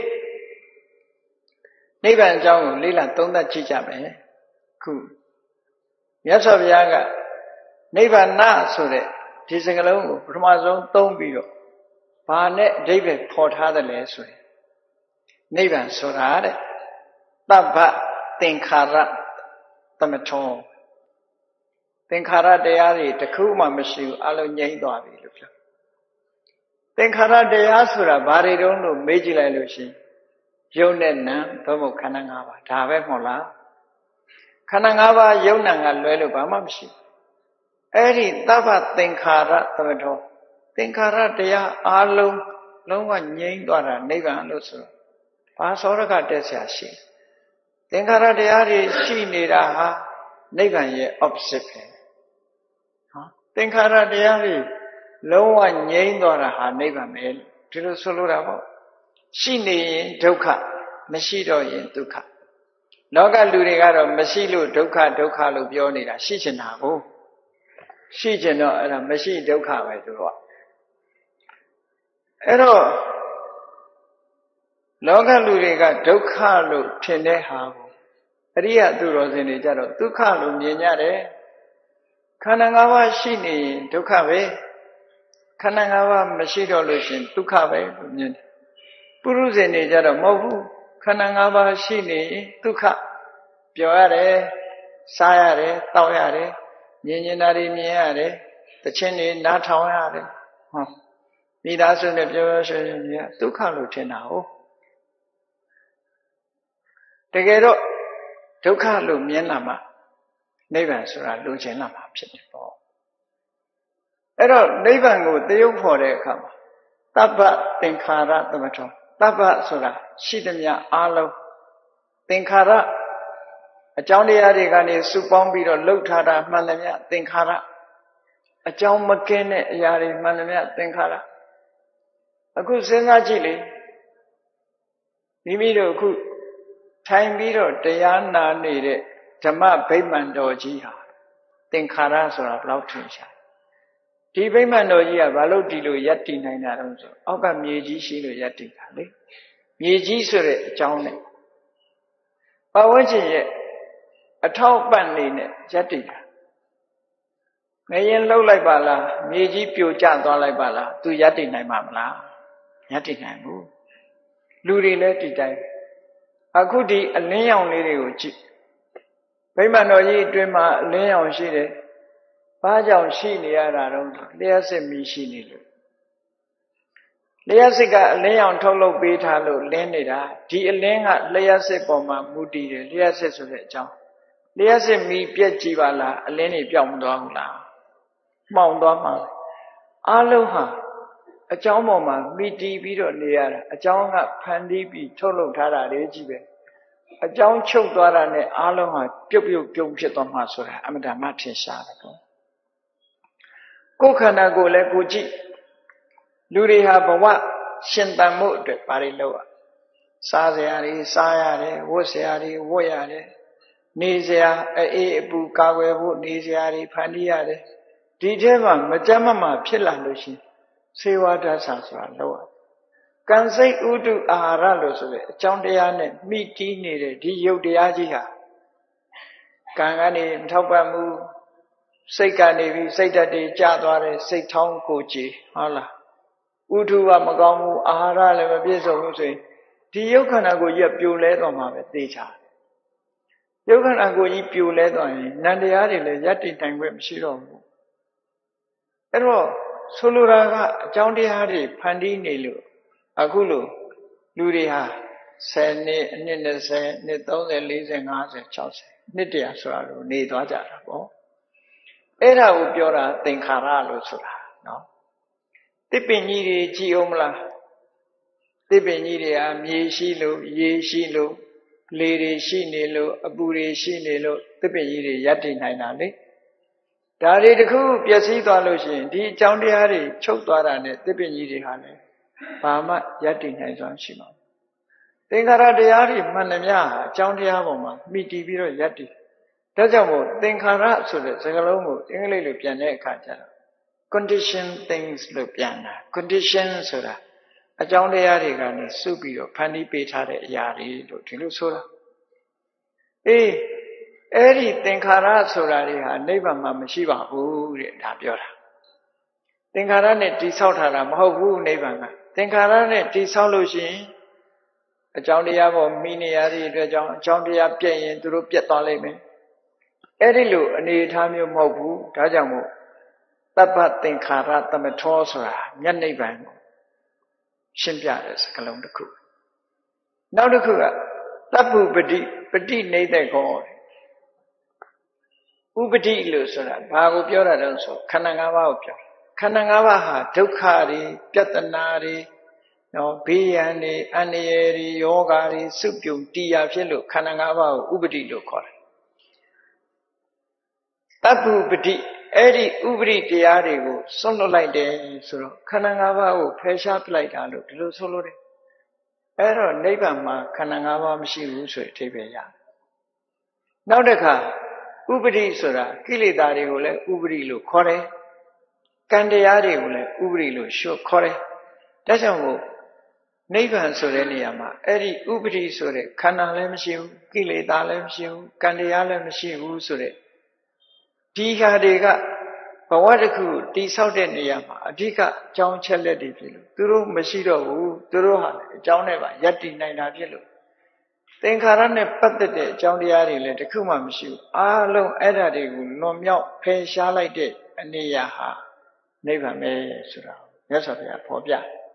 နိဗ္ဗာန်အကြောင်းကိုလေ့လာသုံးသပ်ကြည့်ကြမယ်ခုမြတ်စွာဘုရားကနိဗ္ဗာန်ဆိုတဲ့ဒီစကားလုံးကိုပထမဆုံးသုံးပြီးတော့ဘာနဲ့အဓိပ္ပာယ်ဖော်ထားတယ်လဲဆိုရင်နိဗ္ဗာန်ဆိုတာတဲ့သဗ္ဗသင်္ခါရသမထောသင်္ခါရတရားတွေတစ်ခုမှမရှိဘူးအလုံးငြိမ့်သွားပြီလို့ပြောသင်္ခါရတရားဆိုတာဘာတွေတုံးလို့မေးကြည့်လိုက်လို့ရှိရင်ယုံနဲ့နံသို့မဟုတ်ခန္ဓာ၅ပါးဒါပဲမဟုတ်လားခန္ဓာ၅ပါးယုံနံကလွဲလို့ဘာမှမရှိဘူးအဲ့ဒီသဗ္ဗသင်္ခါရသမထောသင်္ခါရတရားအလုံးလုံးဝငြိမ့်သွားတာနိဗ္ဗာန်လို့ဆိုတော့ဘာသောရကတက်ဆရာရှိသင်္ခါရတရားတွေရှိနေတာဟာနိဗ္ဗာန်ရဲ့ opposite ပဲနော်သင်္ခါရတရားတွေလုံးဝငြိမ့်သွားတာဟာနိဗ္ဗာန်ပဲဒီလိုဆိုလိုတာပေါ့ရှိနေရင်ဒုက္ခမရှိတော့ရင်ဒုက္ခလောကလူတွေကတော့မရှိလို့ဒုက္ခဒုက္ခလို့ပြောနေတာရှိချင်တာကိုရှိချင်တော့အဲ့ဒါမရှိဒုက္ခပဲသူတို့ကအဲ့တော့လောကလူတွေကဒုက္ခလို့ထင်တဲ့ဟာကိုအရိယသူတော်စင်တွေကြတော့ဒုက္ခလို့မြင်ကြတယ်ခန္ဓာ၅ပါးရှိနေရင်ဒုက္ခပဲခန္ဓာ၅ပါးမရှိတော့လို့ရှင်ဒုက္ခပဲလို့မြင်တယ်ပုရုဇဉ်တွေကြတော့မဟုတ်ဘူးခန္ဓာ၅ပါးရှိနေဒုက္ခပြောရတယ်စားရတယ်တောက်ရတယ်မြင်မြင်တာတွေမြင်ရတယ်တခြင်းတွေနားထောင်ရတယ်ဟောမိသားစုနဲ့ပြောပြောဆိုရင်ဒုက္ခလို့ထင်တာဟုတ်တကယ်တော့ဒုက္ခလို့မြင်လာမှနိဗ္ဗာန်ဆိုတာလိုချင်လာမှာဖြစ်တယ်ပေါ့အဲ့တော့နိဗ္ဗာန်ကိုသရုပ်ဖော်တဲ့အခါမှာတပ္ပသင်္ခါရသမထတပ္ပဆိုတာရှိသမျှအားလုံးသင်္ခါရအကြောင်းတရားတွေကနေစုပေါင်းပြီးတော့လှုပ်ထားတာမှန်သမျှသင်္ခါရအကြောင်းမကင်းတဲ့အရာတွေမှန်သမျှသင်္ခါရအခုစဉ်းစားကြည့်လေမိမိတို့အခုထိုင်ပြီးတော့တရားနာနေတဲ့ဓမ္မဗိမာန်တော်ကြီးဟာသင်္ခါရဆိုတာဘယ်လောက်ထင်ရှားဒီဗိမာန်တော်ကြီးကဘာလို့ဒီလိုယက်တည်နိုင်တာတော့ဆိုအောက်ကမြေကြီးရှိလို့ယက်တည်တာလေမြေကြီးဆိုတဲ့အကြောင်းနဲ့ပတ်ဝန်းကျင်ရဲ့အထောက်ပံ့နေနဲ့ယက်တည်တာငရင်လှုပ်လိုက်ပါလားမြေကြီးပြိုကျသွားလိုက်ပါလားသူယက်တည်နိုင်မှာမလားယက်တည်နိုင်ဘူးလူတွေလည်းဒီတိုင်းအခုဒီအလင်းရောင်လေးတွေကိုကြည့်ဗိမာန်တော်ကြီးအတွင်းမှာအလင်းရောင်ရှိတယ်ဘာကြောင့်ရှိနေရတာတော့လျှက်စစ်မီးရှိနေလို့လျှက်စစ်ကအလင်းရောင်ထုတ်လုပ်ပေးထားလို့လင်းနေတာဒီအလင်းကလျှက်စစ်ပေါ်မှာမူတည်တယ်လျှက်စစ်ဆိုတဲ့အကြောင်းလျှက်စစ်မီးပြက်ကြည့်ပါလားအလင်းတွေပြောင်းမသွားဘူးလားမှောင်သွားမှာအားလုံးဟာအကြောင်းပေါ်မှာမိတီးပြီးတော့နေရတာအကြောင်းကဖန်တီးပြီးထုတ်လုပ်ထားတာလေးကြီးပဲအကြောင်းချုပ်သွားတာနဲ့အားလုံးဟာပြုတ်ပြုတ်ပြုံးဖြစ်သွားမှာဆိုတာအမှန်တမ်းထင်ရှားတယ်ပေါ့ကိုယ်ခန္ဓာကိုယ်လည်းကိုကြည့်လူတွေဟာဘဝရှင်သန်မှုအတွက်ဘာတွေလုပ်ရစားစရာတွေစားရတယ်ဝတ်စရာတွေဝတ်ရတယ်နေစရာအေးအပူကာကွယ်ဖို့နေစရာတွေဖန်တီးရတယ်ဒီထဲမှာမကြမ်းမမာဖြစ်လာလို့ရှိရင်စေဝါဒဆာဆိုတာလုပ်ရကံစိတ်ဥဒုအာဟာရလို့ဆိုတဲ့အကြောင်းတရားနဲ့မိတီးနေတဲ့ဒီယုတ်တရားကြီးဟာကံကနေထောက်ပံ့မှုစိတ်ကနေပြီးစိတ်ဓာတ်တွေကျသွားတယ်စိတ်ထောင်းကိုကြည်ဟုတ်လားဥဒုကမကောင်းဘူးအာဟာရလည်းမပြည့်စုံဘူးဆိုရင်ဒီယုတ်ခန္ဓာကိုယ်ကြီးပြိုလဲသွားမှာပဲသိချာယုတ်ခန္ဓာကိုယ်ကြီးပြိုလဲသွားရင်နံတရားတွေလည်းယက်တည်နိုင်ခွင့်မရှိတော့ဘူးအဲ့တော့ဆိုလိုတာကအကြောင်းတရားတွေဖန်တီးနေလို့အခုလိုလူတွေဟာဆယ်နှစ်အနှစ်၂၀နှစ်၃၀၄၀၅၀၆၀နှစ်တရာဆိုတာလို့နေသွားကြတာပေါ့အဲ့ဒါကိုပြောတာသင်္ခါရလို့ဆိုတာနော်တစ်ပင်ကြီးတွေကြည်အောင်မလားတစ်ပင်ကြီးတွေကမြေရှိလို့ရေရှိလို့လေတွေရှိနေလို့အပူတွေရှိနေလို့တစ်ပင်ကြီးတွေယက်တည်နိုင်တာလေဒါတွေတခုပျက်စီးသွားလို့ရှိရင်ဒီအကြောင်းတရားတွေချုပ်သွားတာနဲ့တစ်ပင်ကြီးတွေဟာလည်းဘာမှယက်တည်နိုင်စွမ်းရှိမှာသင်္ခါရတရားတွေမှန်သမျှအကြောင်းတရားပေါ်မှာမိတည်ပြီးတော့ယက်တည်ဒါကြောင့်မို့သင်္ခါရဆိုတဲ့စကားလုံးကိုအင်္ဂလိပ်လိုပြန်တဲ့အခါကျတော့ condition things လို့ပြန်တာ condition ဆိုတာအကြောင်းတရားတွေကနေစုပြီးတော့ဖန်တီးပေးထားတဲ့အရာတွေလို့ဒီလိုဆိုတာအေးအဲ့ဒီသင်္ခါရဆိုတာတွေဟာနိဗ္ဗာန်မှာမရှိပါဘူးတဲ့ဒါပြောတာသင်္ခါရနဲ့တိဆောက်ထားတာမဟုတ်ဘူးနိဗ္ဗာန်ကသင်္ခါရနဲ့တိဆောက်လို့ရှိရင်အကြောင်းတရားပေါ်မိနေရတဲ့အတွက်ကြောင့်အကြောင်းတရားပြည့်ရင်သူတို့ပြတ်သွားလိမ့်မယ်အဲ့ဒီလိုအနေအထားမျိုးမဟုတ်ဘူးဒါကြောင့်မို့တပ္ပသင်္ခါရသမထောဆိုတာမျက်နှိဗ္ဗာန်ကိုရှင်းပြတဲ့စကားလုံးတစ်ခုနောက်တစ်ခုကတပ္ပုပတိပฏิနိဒကောဥပတိလို့ဆိုတာဘာကိုပြောတာလဲဆိုခန္ဓာ၅ပါးကိုပြောခန္ဓာ၅ပါးဟာဒုက္ခတွေပြဿနာတွေနော်ဘေးရန်တွေအန္တရာယ်တွေယောဂါတွေစုပြုံတရားဖြစ်လို့ခန္ဓာ၅ပါးကိုဥပတိလို့ခေါ်တယ်တပ္ပုပတိအဲ့ဒီဥပတိတရားတွေကိုစွန့်လွတ်လိုက်တယ်ဆိုတော့ခန္ဓာ၅ပါးကိုဖယ်ရှားပလိုက်တာလို့ဒီလိုဆိုလို့တယ်အဲ့တော့နိဗ္ဗာန်မှာခန္ဓာ၅ပါးမရှိဘူးဆိုတဲ့အဓိပ္ပာယ်ရတယ်နောက်တစ်ခါဥပတိဆိုတာကိလေသာတွေကိုလည်းဥပတိလို့ခေါ်တယ်ကံတရားတွေကိုလည်းဥပတိလို့ရှုခေါ်တယ်ဒါကြောင့်မို့နိဗ္ဗာန်ဆိုတဲ့နေရာမှာအဲ့ဒီဥပတိဆိုတဲ့ခန္ဓာလည်းမရှိဘူးကိလေသာလည်းမရှိဘူးကံတရားလည်းမရှိဘူးဆိုတဲ့ဒီဟာတွေကဘဝတစ်ခုတိဆောက်တဲ့နေရာမှာအဓိကအကြောင်းချက်လက်တွေဖြစ်လို့သူတို့မရှိတော့ဘူးသူတို့ဟာအကြောင်းနဲ့ပါယက်တည်နိုင်တာဖြစ်လို့သင်္ခါရနဲ့ပတ်သက်တဲ့အကြောင်းတရားတွေလည်းတစ်ခုမှမရှိဘူးအားလုံးအဲ့ဓာတွေကိုလွန်မြောက်ဖယ်ရှားလိုက်တဲ့အနေရာဟာနိဗ္ဗာန်ပဲဆိုတာမြတ်စွာဘုရားဖော်ပြ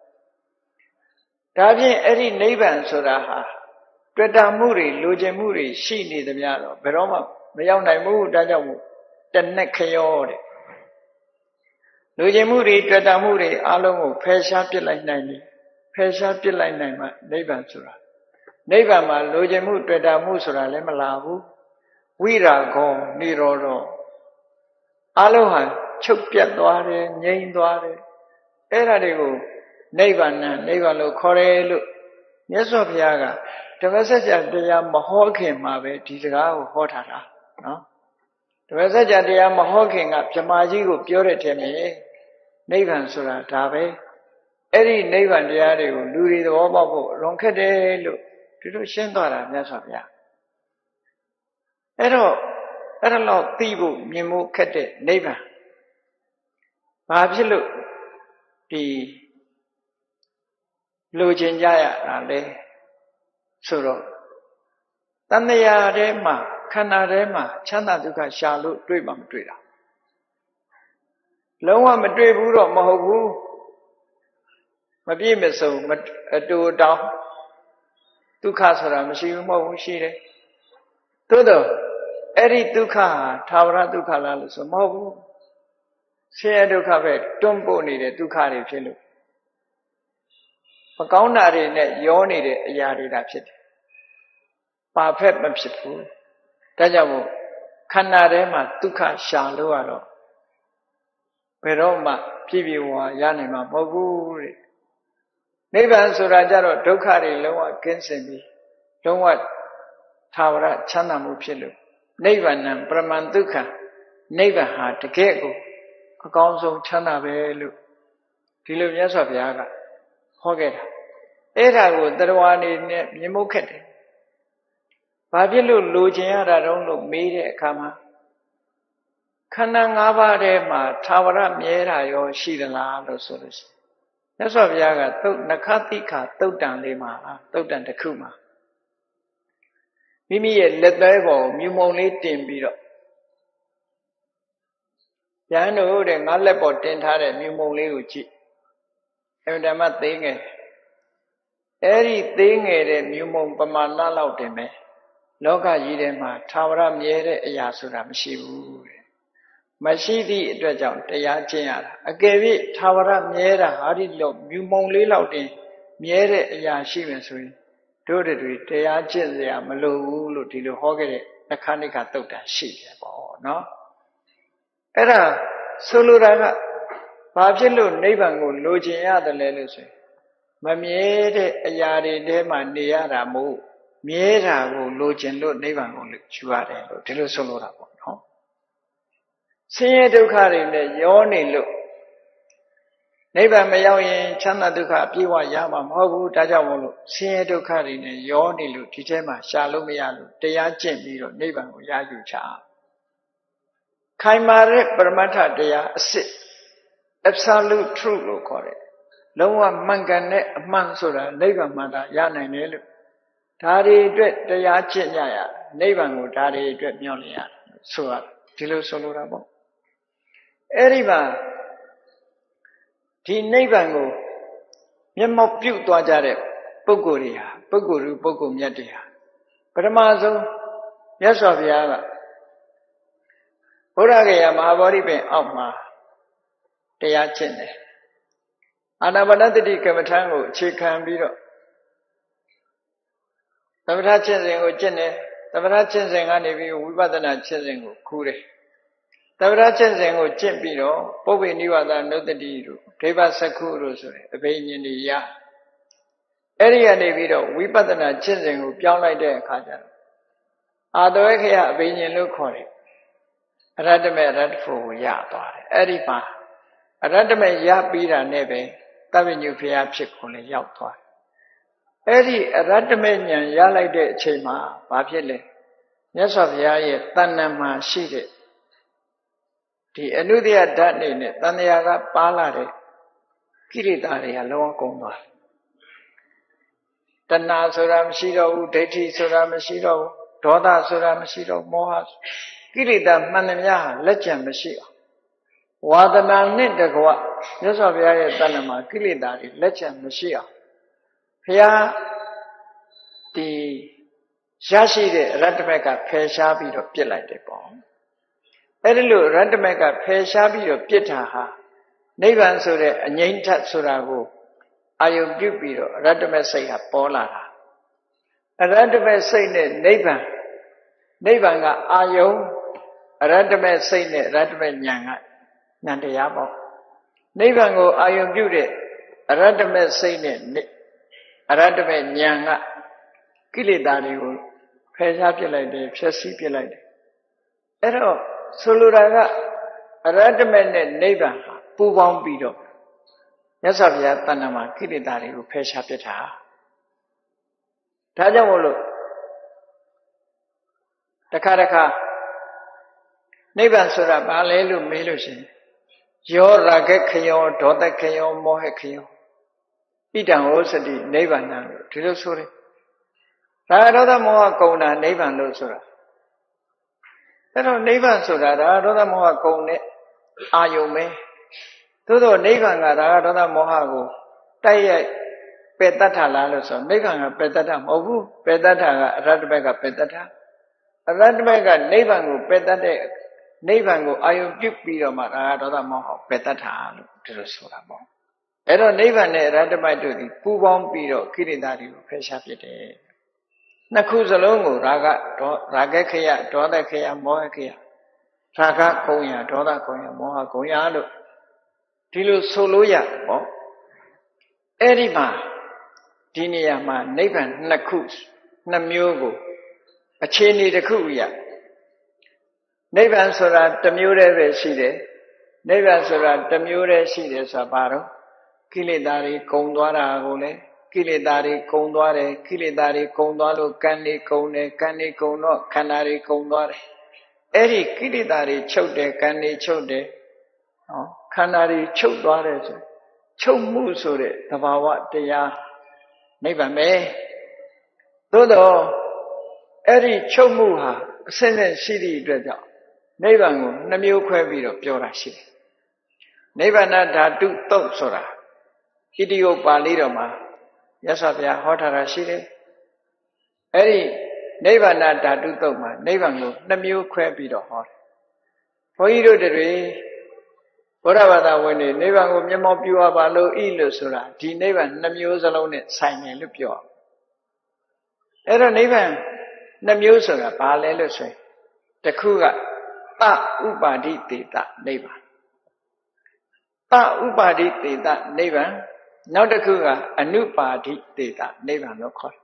ဒါဖြင့်အဲ့ဒီနိဗ္ဗာန်ဆိုတာဟာတွေ့တာမှုတွေလိုချင်မှုတွေရှိနေသမျှတော့ဘယ်တော့မှမရောက်နိုင်ဘူးဒါကြောင့်မို့တဏှခယောတဲ့လူကျင်မှုတွေတွေ့တာမှုတွေအလုံးကိုဖယ်ရှားပစ်လိုက်နိုင်တယ်ဖယ်ရှားပစ်လိုက်နိုင်မှနိဗ္ဗာန်ဆိုတာနိဗ္ဗာန်မှာလူကျင်မှုတွေ့တာမှုဆိုတာလည်းမလာဘူးဝိရာဂောနိရောဓအလုံးဟာချုပ်ပြတ်သွားတယ်ငြိမ်းသွားတယ်အဲ့ဒါတွေကိုနိဗ္ဗာန်နဲ့နိဗ္ဗာန်လို့ခေါ်တယ်လို့မြတ်စွာဘုရားကဓမ္မစကြာတရားမဟောခင်မှာပဲဒီစကားကိုဟောထားတာနော်ဓမ္မစကြာတရားမဟောခင်ကဗြဟ္မာကြီးကိုပြောတဲ့ထဲမှာနိဗ္ဗာန်ဆိုတာဒါပဲအဲ့ဒီနိဗ္ဗာန်တရားတွေကိုလူတွေသဘောပေါက်ဖို့လွန်ခက်တယ်လို့ဒီလိုရှင်းသွားတာမြတ်စွာဘုရားအဲ့တော့အဲ့ဒါတော့သိဖို့မြင်ဖို့ခက်တဲ့နိဗ္ဗာန်ဘာဖြစ်လို့ဒီလိုချင်ကြရတာလဲဆိုတော့တဏှာထဲမှာခန္ဓာထဲမှာချမ်းသာဒုက္ခရှာလို့တွေ့မှမတွေ့တာလုံးဝမတွေ့ဘူးတော့မဟုတ်ဘူးမပြည့်မစုံအတူတောင်းဒုက္ခဆိုတာမရှိဘူးမဟုတ်ဘူးရှိတယ်သို့တော့အဲ့ဒီဒုက္ခဟာသာဝရဒုက္ခလားလို့ဆိုမဟုတ်ဘူးဆင်းရဲဒုက္ခပဲတွန်းပို့နေတဲ့ဒုက္ခတွေဖြစ်လို့မကောင်းတာတွေနဲ့ရောနေတဲ့အရာတွေဒါဖြစ်တယ်ပါဖက်မဖြစ်ဘူးဒါကြောင့်မို့ခန္ဓာထဲမှာဒုက္ခရှာလို့ရတော့ဘယ်တော့မှပြည့်ပြည့်ဝဝရနိုင်မှာမဟုတ်ဘူးတဲ့နိဗ္ဗာန်ဆိုတာကြတော့ဒုက္ခတွေလုံးဝကင်းစင်ပြီးလုံးဝသာဝရချမ်းသာမှုဖြစ်လို့နိဗ္ဗာန်ပရမန်ဒုက္ခနိဗ္ဗာန်ဟာတကယ့်ကိုအကောင်းဆုံးချမ်းသာပဲလို့ဒီလိုမြတ်စွာဘုရားကဟောခဲ့တာအဲ့ဒါကိုတရားအနေနဲ့မြင်ဖို့ခက်တယ်ဘာဖြစ်လို့လိုချင်ရတာတုံးလို့မေးတဲ့အခါမှာခန္ဓာ၅ပါးထဲမှာသာဝရမြဲတာရောရှိသလားလို့ဆိုလို့ရှိရင်မြတ်စွာဘုရားကသုတ်နခတိခသုတ်တံလေးမှာသုတ်တံတစ်ခုမှာမိမိရဲ့လက်သေးပေါ်မြူမုံလေးတင်ပြီးတော့ယဟန်တို့တဲ့ငါလက်ပေါ်တင်ထားတဲ့မြူမုံလေးကိုကြည့်အမှန်တမ်းသေးငယ်အဲ့ဒီသေးငယ်တဲ့မြူမုံပမာဏလောက်တင်ပဲလောကကြီးထဲမှာသာဝရမြဲတဲ့အရာဆိုတာမရှိဘူးတဲ့မရှိသည့်အတွက်ကြောင့်တရားကျင့်ရတာအကယ်၍သာဝရမြဲတာဟာဒီလိုမြူမုံလေးလောက်တင်မြဲတဲ့အရာရှိမယ်ဆိုရင်တို့တွေတရားကျင့်စရာမလိုဘူးလို့ဒီလိုဟောခဲ့တဲ့နှခဏိကသုတ်တံရှိတယ်ပေါ့နော်အဲ့ဒါဆိုလိုတာကဘာဖြစ်လို့နိဗ္ဗာန်ကိုလိုချင်ရတယ်လဲလို့ဆိုရင်မမြဲတဲ့အရာတွေထဲမှာနေရတာမို့မြဲတာကိုလိုချင်လို့နိဗ္ဗာန်ကိုယူရတယ်လို့ဒီလိုဆိုလိုတာပေါ့နော်ဆင်းရဲဒုက္ခတွေနဲ့ရောနေလို့နိဗ္ဗာန်မရောက်ရင်ချမ်းသာဒုက္ခအပြည့်ဝရမှာမဟုတ်ဘူးဒါကြောင့်မို့လို့ဆင်းရဲဒုက္ခတွေနဲ့ရောနေလို့ဒီထဲမှာရှာလို့မရလို့တရားကျင့်ပြီးတော့နိဗ္ဗာန်ကိုရယူချခိုင်မာတဲ့ပရမတ္ထတရားအစစ် absolute truth လို့ခေါ်တယ်လုံးဝမှန်ကန်တဲ့အမှန်ဆိုတာနိဗ္ဗာန်မှသာရနိုင်တယ်လို့ဒါတွေအတွက်တရားကျင့်ကြရနိဗ္ဗာန်ကိုဒါတွေအတွက်မျှော်လင့်ရဆိုရဒီလိုဆိုလိုတာပေါ့အဲ့ဒီမှာဒီနိဗ္ဗာန်ကိုမျက်မှောက်ပြုသွားကြတဲ့ပုဂ္ဂိုလ်တွေဟာပုဂ္ဂိုလ်လူပုဂ္ဂိုလ်မြတ်တွေဟာပထမဆုံးမြတ်စွာဘုရားကဘုရားဂေယမဟာဗောဓိပင်အောက်မှာတရားကျင့်တယ်အာနာပါနသတိကမ္မထံကိုအခြေခံပြီးတော့သမထကျင့်စဉ်ကိုကျင့်တယ်သမထကျင့်စဉ်ကနေပြီးဝိပဿနာကျင့်စဉ်ကိုခူးတယ်သမထကျင့်စဉ်ကိုကျင့်ပြီးတော့ပုဗ္ဗေနိဝါဒနုတ္တိတို့ဒိဗ္ဗစက္ခုတို့ဆိုတဲ့အဘိညာဉ်တွေရအဲ့ဒီကနေပြီးတော့ဝိပဿနာကျင့်စဉ်ကိုပြောင်းလိုက်တဲ့အခါကျတော့အာတဝေခယအဘိညာဉ်လို့ခေါ်တယ်အရတ္တမေအရတ္တဖို့ကိုရသွားတယ်အဲ့ဒီမှာအရတ္တမေရပြီးတာနဲ့ပဲသဗ္ဗညုဖျားဖြစ်ကိုလည်းရောက်သွားတယ်အဲ့ဒီအရတ္တမေဉာဏ်ရလိုက်တဲ့အချိန်မှာဘာဖြစ်လဲမြတ်စွာဘုရားရဲ့တဏ္ဍာမှာရှိတဲ့ဒီအနုတ္တယဓာတ်နေနဲ့တန်တရားကပါလာတဲ့ကိလေသာတွေကလုံးဝကုန်သွားတယ်တဏှာဆိုတာမရှိတော့ဘူးဒိဋ္ဌိဆိုတာမရှိတော့ဘူးဒေါသဆိုတာမရှိတော့မောဟကိလေသာမှန်သမျှဟာလက်ကျန်မရှိအောင်ဝါဒနာနဲ့တကွမြတ်စွာဘုရားရဲ့တဏ္ဍမှာကိလေသာတွေလက်ကျန်မရှိအောင်ဘုရားဒီရရှိတဲ့ရတ္တမက်ကဖယ်ရှားပြီးတော့ပြစ်လိုက်တယ်ပေါ့အဲ့ဒီလိုရတ္တမက်ကဖယ်ရှားပြီးတော့ပြစ်တာဟာနိဗ္ဗာန်ဆိုတဲ့အငြိမ့်ထဆိုတာကိုအာယုပြုပြီးတော့ရတ္တမက်စိတ်ဟာပေါ်လာတာအရတ္တမက်စိတ်နဲ့နိဗ္ဗာန်နိဗ္ဗာန်ကအာယုအရတ္တမက်စိတ်နဲ့ရတ္တမက်ဉာဏ်ကဉာဏ်တရားပေါ့နိဗ္ဗာန်ကိုအာယုပြုတဲ့အရတ္တမက်စိတ်နဲ့အရတ္တမက်ဉာဏ်ကကိလေသာတွေကိုဖယ်ရှားပြစ်လိုက်တယ်ဖြည့်ဆည်းပြစ်လိုက်တယ်အဲ့တော့ဆိုလိုတာကအရတ္တမက်နဲ့နိဗ္ဗာန်ဟာပူးပေါင်းပြီးတော့မြတ်စွာဘုရားတဏ္ဍာမှာကိလေသာတွေကိုဖယ်ရှားပြစ်တာဒါကြောင့်မို့လို့တခါတခါနိဗ္ဗာန်ဆိုတာဘာလဲလို့မေးလို့ရှိရင်ယောရာဂခယောဒေါသခယောမောဟခယောဣဒံဟောစတိနိဗ္ဗာန်လို့ဒီလိုဆိုတယ်ဒါဒေါသမောဟကုန်တာနိဗ္ဗာန်လို့ဆိုတာအဲ့တော့နိဗ္ဗာန်ဆိုတာဒါဒေါသမောဟကုန်တဲ့အာယုံပဲသို့သောနိဗ္ဗာန်ကဒါဒေါသမောဟကိုတိုက်ရိုက်ပယ်တတ်တာလားလို့ဆိုနိဗ္ဗာန်ကပယ်တတ်တာမဟုတ်ဘူးပယ်တတ်တာကအရတ္တဘက်ကပယ်တတ်တာအရတ္တဘက်ကနိဗ္ဗာန်ကိုပယ်တတ်တဲ့နိဗ္ဗာန်ကိုအာယုပြုပြီးတော့မှဒါဒေါသမောဟပယ်တတ်တာလို့ဒီလိုဆိုတာပေါ့အဲ့တော့နိဗ္ဗာန်နဲ့အရတ္တဘက်တို့ဒီပူးပေါင်းပြီးတော့ကိလေသာတွေကိုဖယ်ရှားပြစ်တယ်နှစ်ခုစလုံးကိုရာဂဒေါရာဂခယဒေါသခယမောဟခယရာဂကုံရဒေါသကုံရမောဟကုံရလို့ဒီလိုဆိုလို့ရပေါ့အဲ့ဒီမှာဒီနေရာမှာနိဗ္ဗာန်နှစ်ခုနှစ်မျိုးကိုအခြေအနေတစ်ခုရနိဗ္ဗာန်ဆိုတာတစ်မျိုးတည်းပဲရှိတယ်နိဗ္ဗာန်ဆိုတာတစ်မျိုးတည်းရှိတယ်ဆိုတာဘာတော့ကိလေသာတွေကုန်သွားတာကိုလေကိလေသာတွေကုန်သွားတယ်ကိလေသာတွေကုန်သွားလို့ကံတွေကုန်တယ်ကံတွေကုန်တော့ခန္ဓာတွေကုန်သွားတယ်အဲ့ဒီကိလေသာတွေချုပ်တယ်ကံတွေချုပ်တယ်နော်ခန္ဓာတွေချုပ်သွားတယ်ဆိုချုပ်မှုဆိုတဲ့သဘာဝတရားနိဗ္ဗာန်ပဲသို့တော့အဲ့ဒီချုပ်မှုဟာအစင်းနဲ့ရှိသည့်အတွက်ကြောင့်နိဗ္ဗာန်ကိုနှမျိုးခွဲပြီးတော့ပြောတာရှိတယ်နိဗ္ဗာန်ဓာတုတုတ်ဆိုတာဣတိယပါဠိတော်မှာမြတ်စွာဘုရားဟောထားတာရှိတယ်အဲ့ဒီနိဗ္ဗာန်ဓာတုတုတ်မှာနိဗ္ဗာန်ကိုနှမျိုးခွဲပြီးတော့ဟောတယ်ဘုန်းကြီးတို့တွေဘုရားဘာသာဝင်တွေနိဗ္ဗာန်ကိုမျက်မှောက်ပြုရပါလို့ဤလို့ဆိုတာဒီနိဗ္ဗာန်နှမျိုးစလုံးနဲ့ဆိုင်တယ်လို့ပြောအဲ့တော့နိဗ္ဗာန်နှမျိုးဆိုတာဘာလဲလို့ဆိုရင်တစ်ခုကသဥပါဒိတေတနိဗ္ဗာန်သဥပါဒိတေတနိဗ္ဗာန်နောက်တစ်ခုကအနုပါဒိတေတနိဗ္ဗာန်လို့ခေါ်တယ်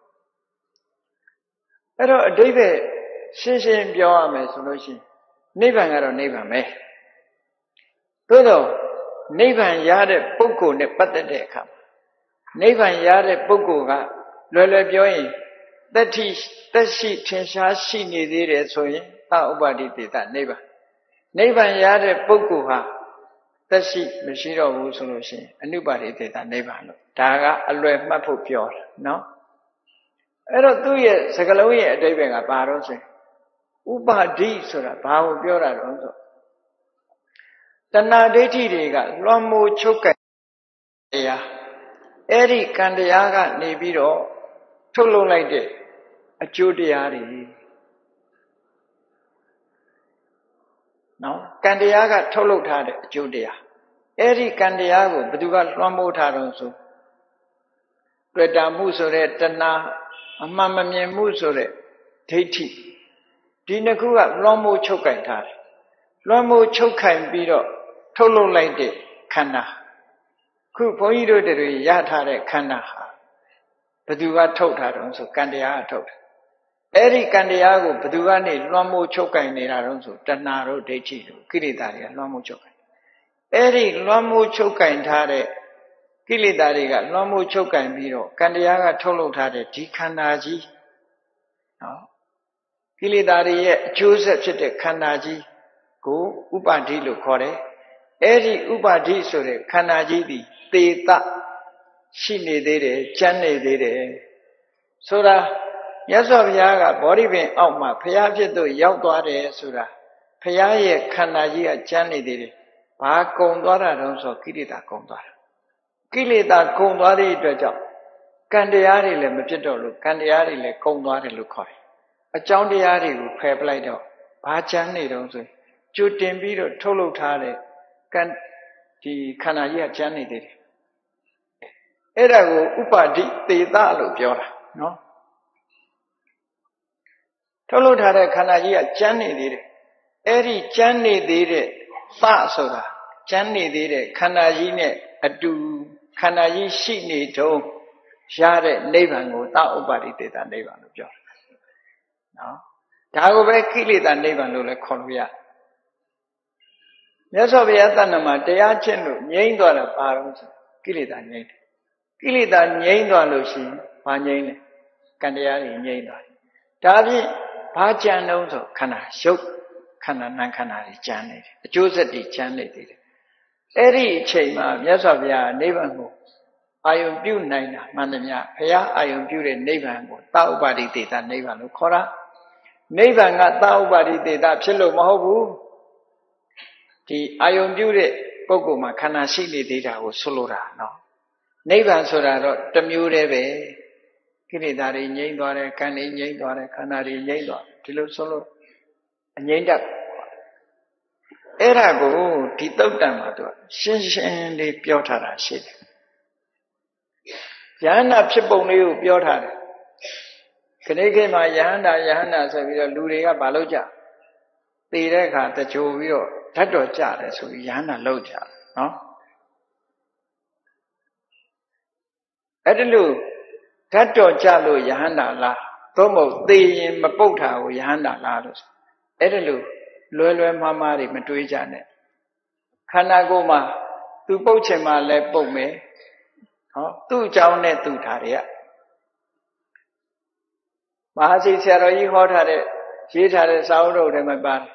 အဲ့တော့အဓိပ္ပာယ်ရှင်းရှင်းပြောရမယ်ဆိုလို့ရှိရင်နိဗ္ဗာန်ကတော့နိဗ္ဗာန်ပဲသို့တော့နိဗ္ဗာန်ရတဲ့ပုဂ္ဂိုလ်နဲ့ပတ်သက်တဲ့အခါနိဗ္ဗာန်ရတဲ့ပုဂ္ဂိုလ်ကလွယ်လွယ်ပြောရင်တတိတက်ရှိထင်ရှားရှိနေသေးတယ်ဆိုရင်သဥပါဒိတေတနိဗ္ဗာန်နိဗ္ဗာန်ရတဲ့ပုဂ္ဂိုလ်ဟာတက်ရှိမရှိတော့ဘူးဆိုလို့ရှိရင်အနုပါဒိတေတနိဗ္ဗာန်လို့ဒါကအလွယ်မှတ်ဖို့ပြောတာနော်အဲ့တော့သူ့ရဲ့စကားလုံးရဲ့အဓိပ္ပာယ်ကဘာလို့ဆိုရင်ဥပါဒိဆိုတာဘာကိုပြောတာတော့ဆိုတဏှာဒိဋ္ဌိတွေကလွှမ်းမိုးချုပ်ကဲ့တရားအဲ့ဒီကံတရားကနေပြီးတော့ထုတ်လုပ်လိုက်တဲ့အကျိုးတရားတွေနော်ကံတရားကထုတ်လုပ်ထားတဲ့အကျိုးတရားအဲ့ဒီကံတရားကိုဘယ်သူကလွှမ်းမိုးထားတော့ဆိုတွေ့တာမှုဆိုတဲ့တဏှာအမှန်မမြင်မှုဆိုတဲ့ဒိဋ္ဌိဒီနှစ်ခုကလွှမ်းမိုးချုပ်ကင်ထားတယ်လွှမ်းမိုးချုပ်ကင်ပြီးတော့ထုတ်လုပ်လိုက်တဲ့ခန္ဓာခုဘုန်းကြီးတို့တွေရထားတဲ့ခန္ဓာဟာဘယ်သူကထုတ်ထားတော့ဆိုကံတရားကထုတ်တယ်အဲ့ဒီကံတရားကိုဘယ်သူကနေလွှမ်းမိုးချုပ်ကင်နေတာတော့ဆိုတဏှာတို့ဒိဋ္ဌိတို့ကိလေသာတွေကလွှမ်းမိုးချုပ်ကင်အဲ့ဒီလွှမ်းမိုးချုပ်ကင်ထားတဲ့ကိလေသာတွေကလွှမ်းမိုးချုပ်ကင်ပြီးတော့ကံတရားကထုတ်လုပ်ထားတဲ့ဒီခန္ဓာကြီးနော်ကိလေသာတွေရဲ့အကျိုးဆက်ဖြစ်တဲ့ခန္ဓာကြီးကိုဥပါဒိလို့ခေါ်တယ်အဲ့ဒီဥပါဒိဆိုတဲ့ခန္ဓာကြီးသည်သေတရှိနေသေးတယ်ကျမ်းနေသေးတယ်ဆိုတာမြတ်စွာဘုရားကဗောဓိပင်အောက်မှာဘုရားဖြစ်သူရောက်သွားတယ်ဆိုတာဘုရားရဲ့ခန္ဓာကြီးကကျမ်းနေသေးတယ်ဘာကုံသွားတာတော့ဆိုကိလေသာကုံသွားတာကိလေသာကုံသွားတဲ့အတွက်ကြောင့်ကံတရားတွေလည်းမဖြစ်တော့လို့ကံတရားတွေလည်းကုံသွားတယ်လို့ခေါ်တယ်အကြောင်းတရားတွေကိုဖယ်ပလိုက်တော့ဘာကျမ်းနေတော့ဆိုကြိုတင်ပြီးတော့ထုတ်လုပ်ထားတဲ့ကံဒီခန္ဓာကြီးကကျမ်းနေသေးတယ်အဲ့ဒါကိုဥပါဒိသေတလို့ပြောတာနော်ထုတ်လုပ်ထားတဲ့ခန္ဓာကြီးကကျမ်းနေသေးတယ်အဲ့ဒီကျမ်းနေသေးတဲ့သဆိုတာကျမ်းနေသေးတဲ့ခန္ဓာကြီးနဲ့အတူခန္ဓာကြီးရှိနေတုံးရတဲ့နိဗ္ဗာန်ကိုသဥပါဒိသေတနိဗ္ဗာန်လို့ပြောတာနော်ဒါကိုပဲကိလေသာနိဗ္ဗာန်လို့လည်းခေါ်လို့ရမြတ်စွာဘုရားတဏ္ဍမှာတရားကျင့်လို့ငြိမ့်သွားတာဘာလို့ဆိုကိလေသာငြိမ့်တယ်ကိလေသာငြိမ့်သွားလို့ရှိရင်ဘာငြိမ့်လဲကံတရားတွေငြိမ့်သွားတယ်ဒါဖြင့်ဘာကြံတော့ဆိုခန္ဓာရုပ်ခန္ဓာနာခန္ဓာတွေကြံနေတယ်အကျိုးဆက်တွေကြံနေသေးတယ်အဲ့ဒီအချိန်မှာမြတ်စွာဘုရားနိဗ္ဗာန်ကိုအာယုံပြုနိုင်တာမှန်သမျှဘုရားအာယုံပြုတဲ့နိဗ္ဗာန်ကိုသဥပါဒိသေတနိဗ္ဗာန်လို့ခေါ်တာနိဗ္ဗာန်ကသဥပါဒိသေတဖြစ်လို့မဟုတ်ဘူးဒီအာယုံပြုတဲ့ပုဂ္ဂိုလ်မှာခန္ဓာရှိနေသေးတာကိုဆိုလိုတာနော်နိဗ္ဗာန်ဆိုတာတော့တစ်မျိုးတည်းပဲကိလေသာတွေငြိမ့်သွားတယ်ကံတွေငြိမ့်သွားတယ်ခန္ဓာတွေငြိမ့်သွားဒီလိုဆိုလို့အငြိမ့်တတ်အဲ့ဒါကိုဒီသုတ်တံမှာသူရှင်းရှင်းလေးပြောထားတာရှိတယ်ယဟန္တာဖြစ်ပုံလေးကိုပြောထားတယ်ခဏခေတ်မှာယဟန္တာယဟန္တာဆိုပြီးတော့လူတွေကမလုပ်ကြသေတဲ့အခါတကြိုပြီးတော့ဓာတ်တော်ကြတယ်ဆိုပြီးယဟန္တာလုပ်ကြနော်အဲ့ဒါလို့ဓာတ်တော်ကြလို့ယဟန္တာလားသို့မဟုတ်သေရင်မပုတ်တာကိုယဟန္တာလားလို့အဲ့ဒါလို့လွယ်လွယ်မှားမှားတွေမတွေးကြနဲ့ခန္ဓာကိုယ်မှာသူပုတ်ချင်မှလည်းပုတ်မယ်ဟောသူ့အကြောင်းနဲ့သူ့ထားတွေကမဟာစီဆရာတော်ကြီးဟောထားတဲ့ရေးထားတဲ့စာအုပ်တော်တွေမှာပါတယ်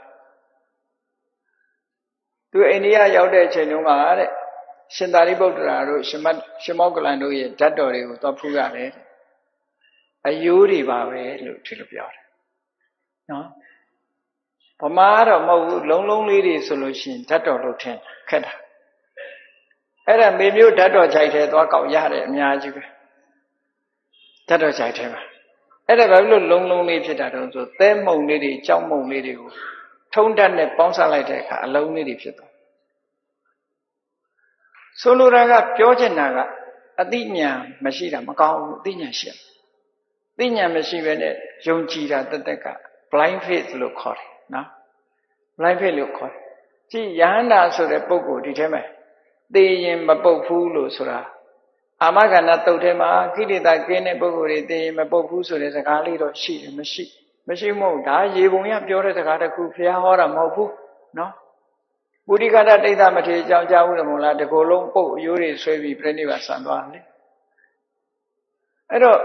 သူအိန္ဒိယရောက်တဲ့အချိန်တုန်းကတဲ့ရှင်သာရိပုတ္တရာတို့ရှင်မရှင်မောကလန်တို့ရဲ့ဓာတ်တော်တွေကိုသွားဖူးရတယ်အယိုးတွေပါပဲလို့ဒီလိုပြောတယ်နော်ဗမာတော့မဟုတ်ဘူးလုံးလုံးလေးတွေဆိုလို့ရှိရင်ဓာတ်တော်လို့ထင်ခက်တာအဲ့ဒါမေမျိုးဓာတ်တော်ခြိုက်ထဲသွားကောက်ရတယ်အများကြီးပဲဓာတ်တော်ခြိုက်ထဲမှာအဲ့ဒါဘာလို့လုံးလုံးလေးဖြစ်တာတုံးဆိုသဲမှုန်လေးတွေကြောက်မှုန်လေးတွေကိုထုံးတတ်နဲ့ပေါင်းစပ်လိုက်တဲ့အခါအလုံးလေးတွေဖြစ်သွားဆိုလိုတာကပြောချင်တာကအသိဉာဏ်မရှိတာမကောင်းဘူးအသိဉာဏ်ရှိတယ်သိဉာဏ်မရှိဘဲနဲ့ယုံကြည်တာတက်တက်က blind faith လို့ခေါ်တယ်နော် blind faith လို့ခေါ်တယ်ကြည့်ယဟန္တာဆိုတဲ့ပုဂ္ဂိုလ်ဒီထဲမှာသေရင်မပုတ်ဘူးလို့ဆိုတာအာမဂန္ဓတုတ်ထဲမှာကိလေသာကင်းတဲ့ပုဂ္ဂိုလ်တွေသေရင်မပုတ်ဘူးဆိုတဲ့စကားလေးတော့ရှိတယ်မရှိမရှိမဟုတ်ဒါရေပုံရပြောတဲ့စကားတစ်ခုဘုရားဟောတာမဟုတ်ဘူးနော်ပုရိကတတိဋ္ဌမထေရအကြောင်းကြားဘူးတယ်မို့လားဒီကိုယ်လုံးပုတ်အယိုးတွေဆွဲပြီးပြိဋိဘဆန်သွားတယ်အဲ့တော့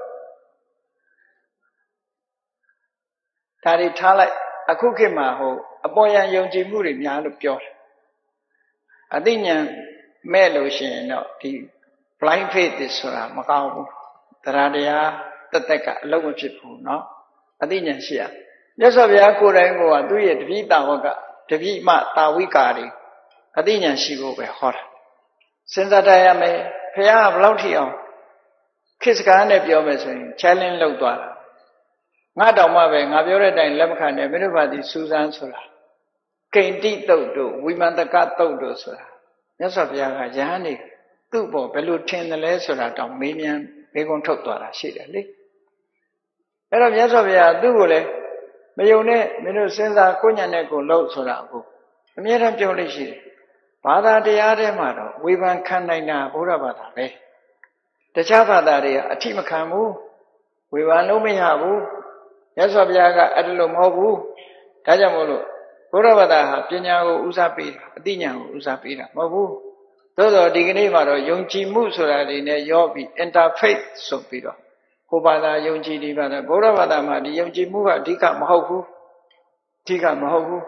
ဒါတွေထားလိုက်အခုခေတ်မှာဟိုအပေါ်ယံယုံကြည်မှုတွေများလို့ပြောတယ်အသိဉာဏ်မဲ့လို့ရှိရင်တော့ဒီ blind faith ဆိုတာမကောင်းဘူးတရားတရားတက်တက်ကအလုံးမဖြစ်ဘူးเนาะအသိဉာဏ်ရှိရမြတ်စွာဘုရားကိုယ်တိုင်ကသူ့ရဲ့တပိတာဝကတပိမတာဝိကာတွေအသိဉာဏ်ရှိဖို့ပဲဟောတာစဉ်းစားတတ်ရမယ်ဘုရားကဘယ်လောက်ထိအောင်ခေတ်စကားနဲ့ပြောမယ်ဆိုရင် challenge လုပ်သွားတာငါတောင်မှပဲငါပြောတဲ့အတိုင်းလက်မခံနဲ့မင်းတို့ဘာဒီစူးစမ်းဆိုတာကိန္တိတုတ်တို့ဝိမန္တကတုတ်တို့ဆိုတာမြတ်စွာဘုရားကယဟန်နေသူ့ပေါ်ဘယ်လိုထင်တယ်လဲဆိုတာတောင်မေးမြန်းမေးခွန်းထုတ်သွားတာရှိတယ်လေအဲ့တော့မြတ်စွာဘုရားသူ့ကိုလည်းမယုံနဲ့မင်းတို့စဉ်းစားကိုညံ့တဲ့ကိုလှုပ်ဆိုတာကိုအမြဲတမ်းပြောလို့ရှိတယ်ဘာသာတရားထဲမှာတော့ဝေဖန်ခံနိုင်တာဘုရားဘာသာပဲတခြားဘာသာတွေကအထိမခံဘူးဝေဖန်လို့မရဘူးမြတ်စွာဘုရားကအဲ့ဒါလို့မဟုတ်ဘူးဒါကြောင့်မို့လို့ဘုရားဘာသာဟာပညာကိုဦးစားပေးတာအသိဉာဏ်ကိုဦးစားပေးတာမဟုတ်ဘူးသို့တော့ဒီကနေ့မှာတော့ယုံကြည်မှုဆိုတာတွေနဲ့ရောပြီး interfaith ဆိုပြီးတော့ဟိုဘာသာယုံကြည်ဒီဘာသာဘုရားဘာသာမှာဒီယုံကြည်မှုကအဓိကမဟုတ်ဘူးအဓိကမဟုတ်ဘူး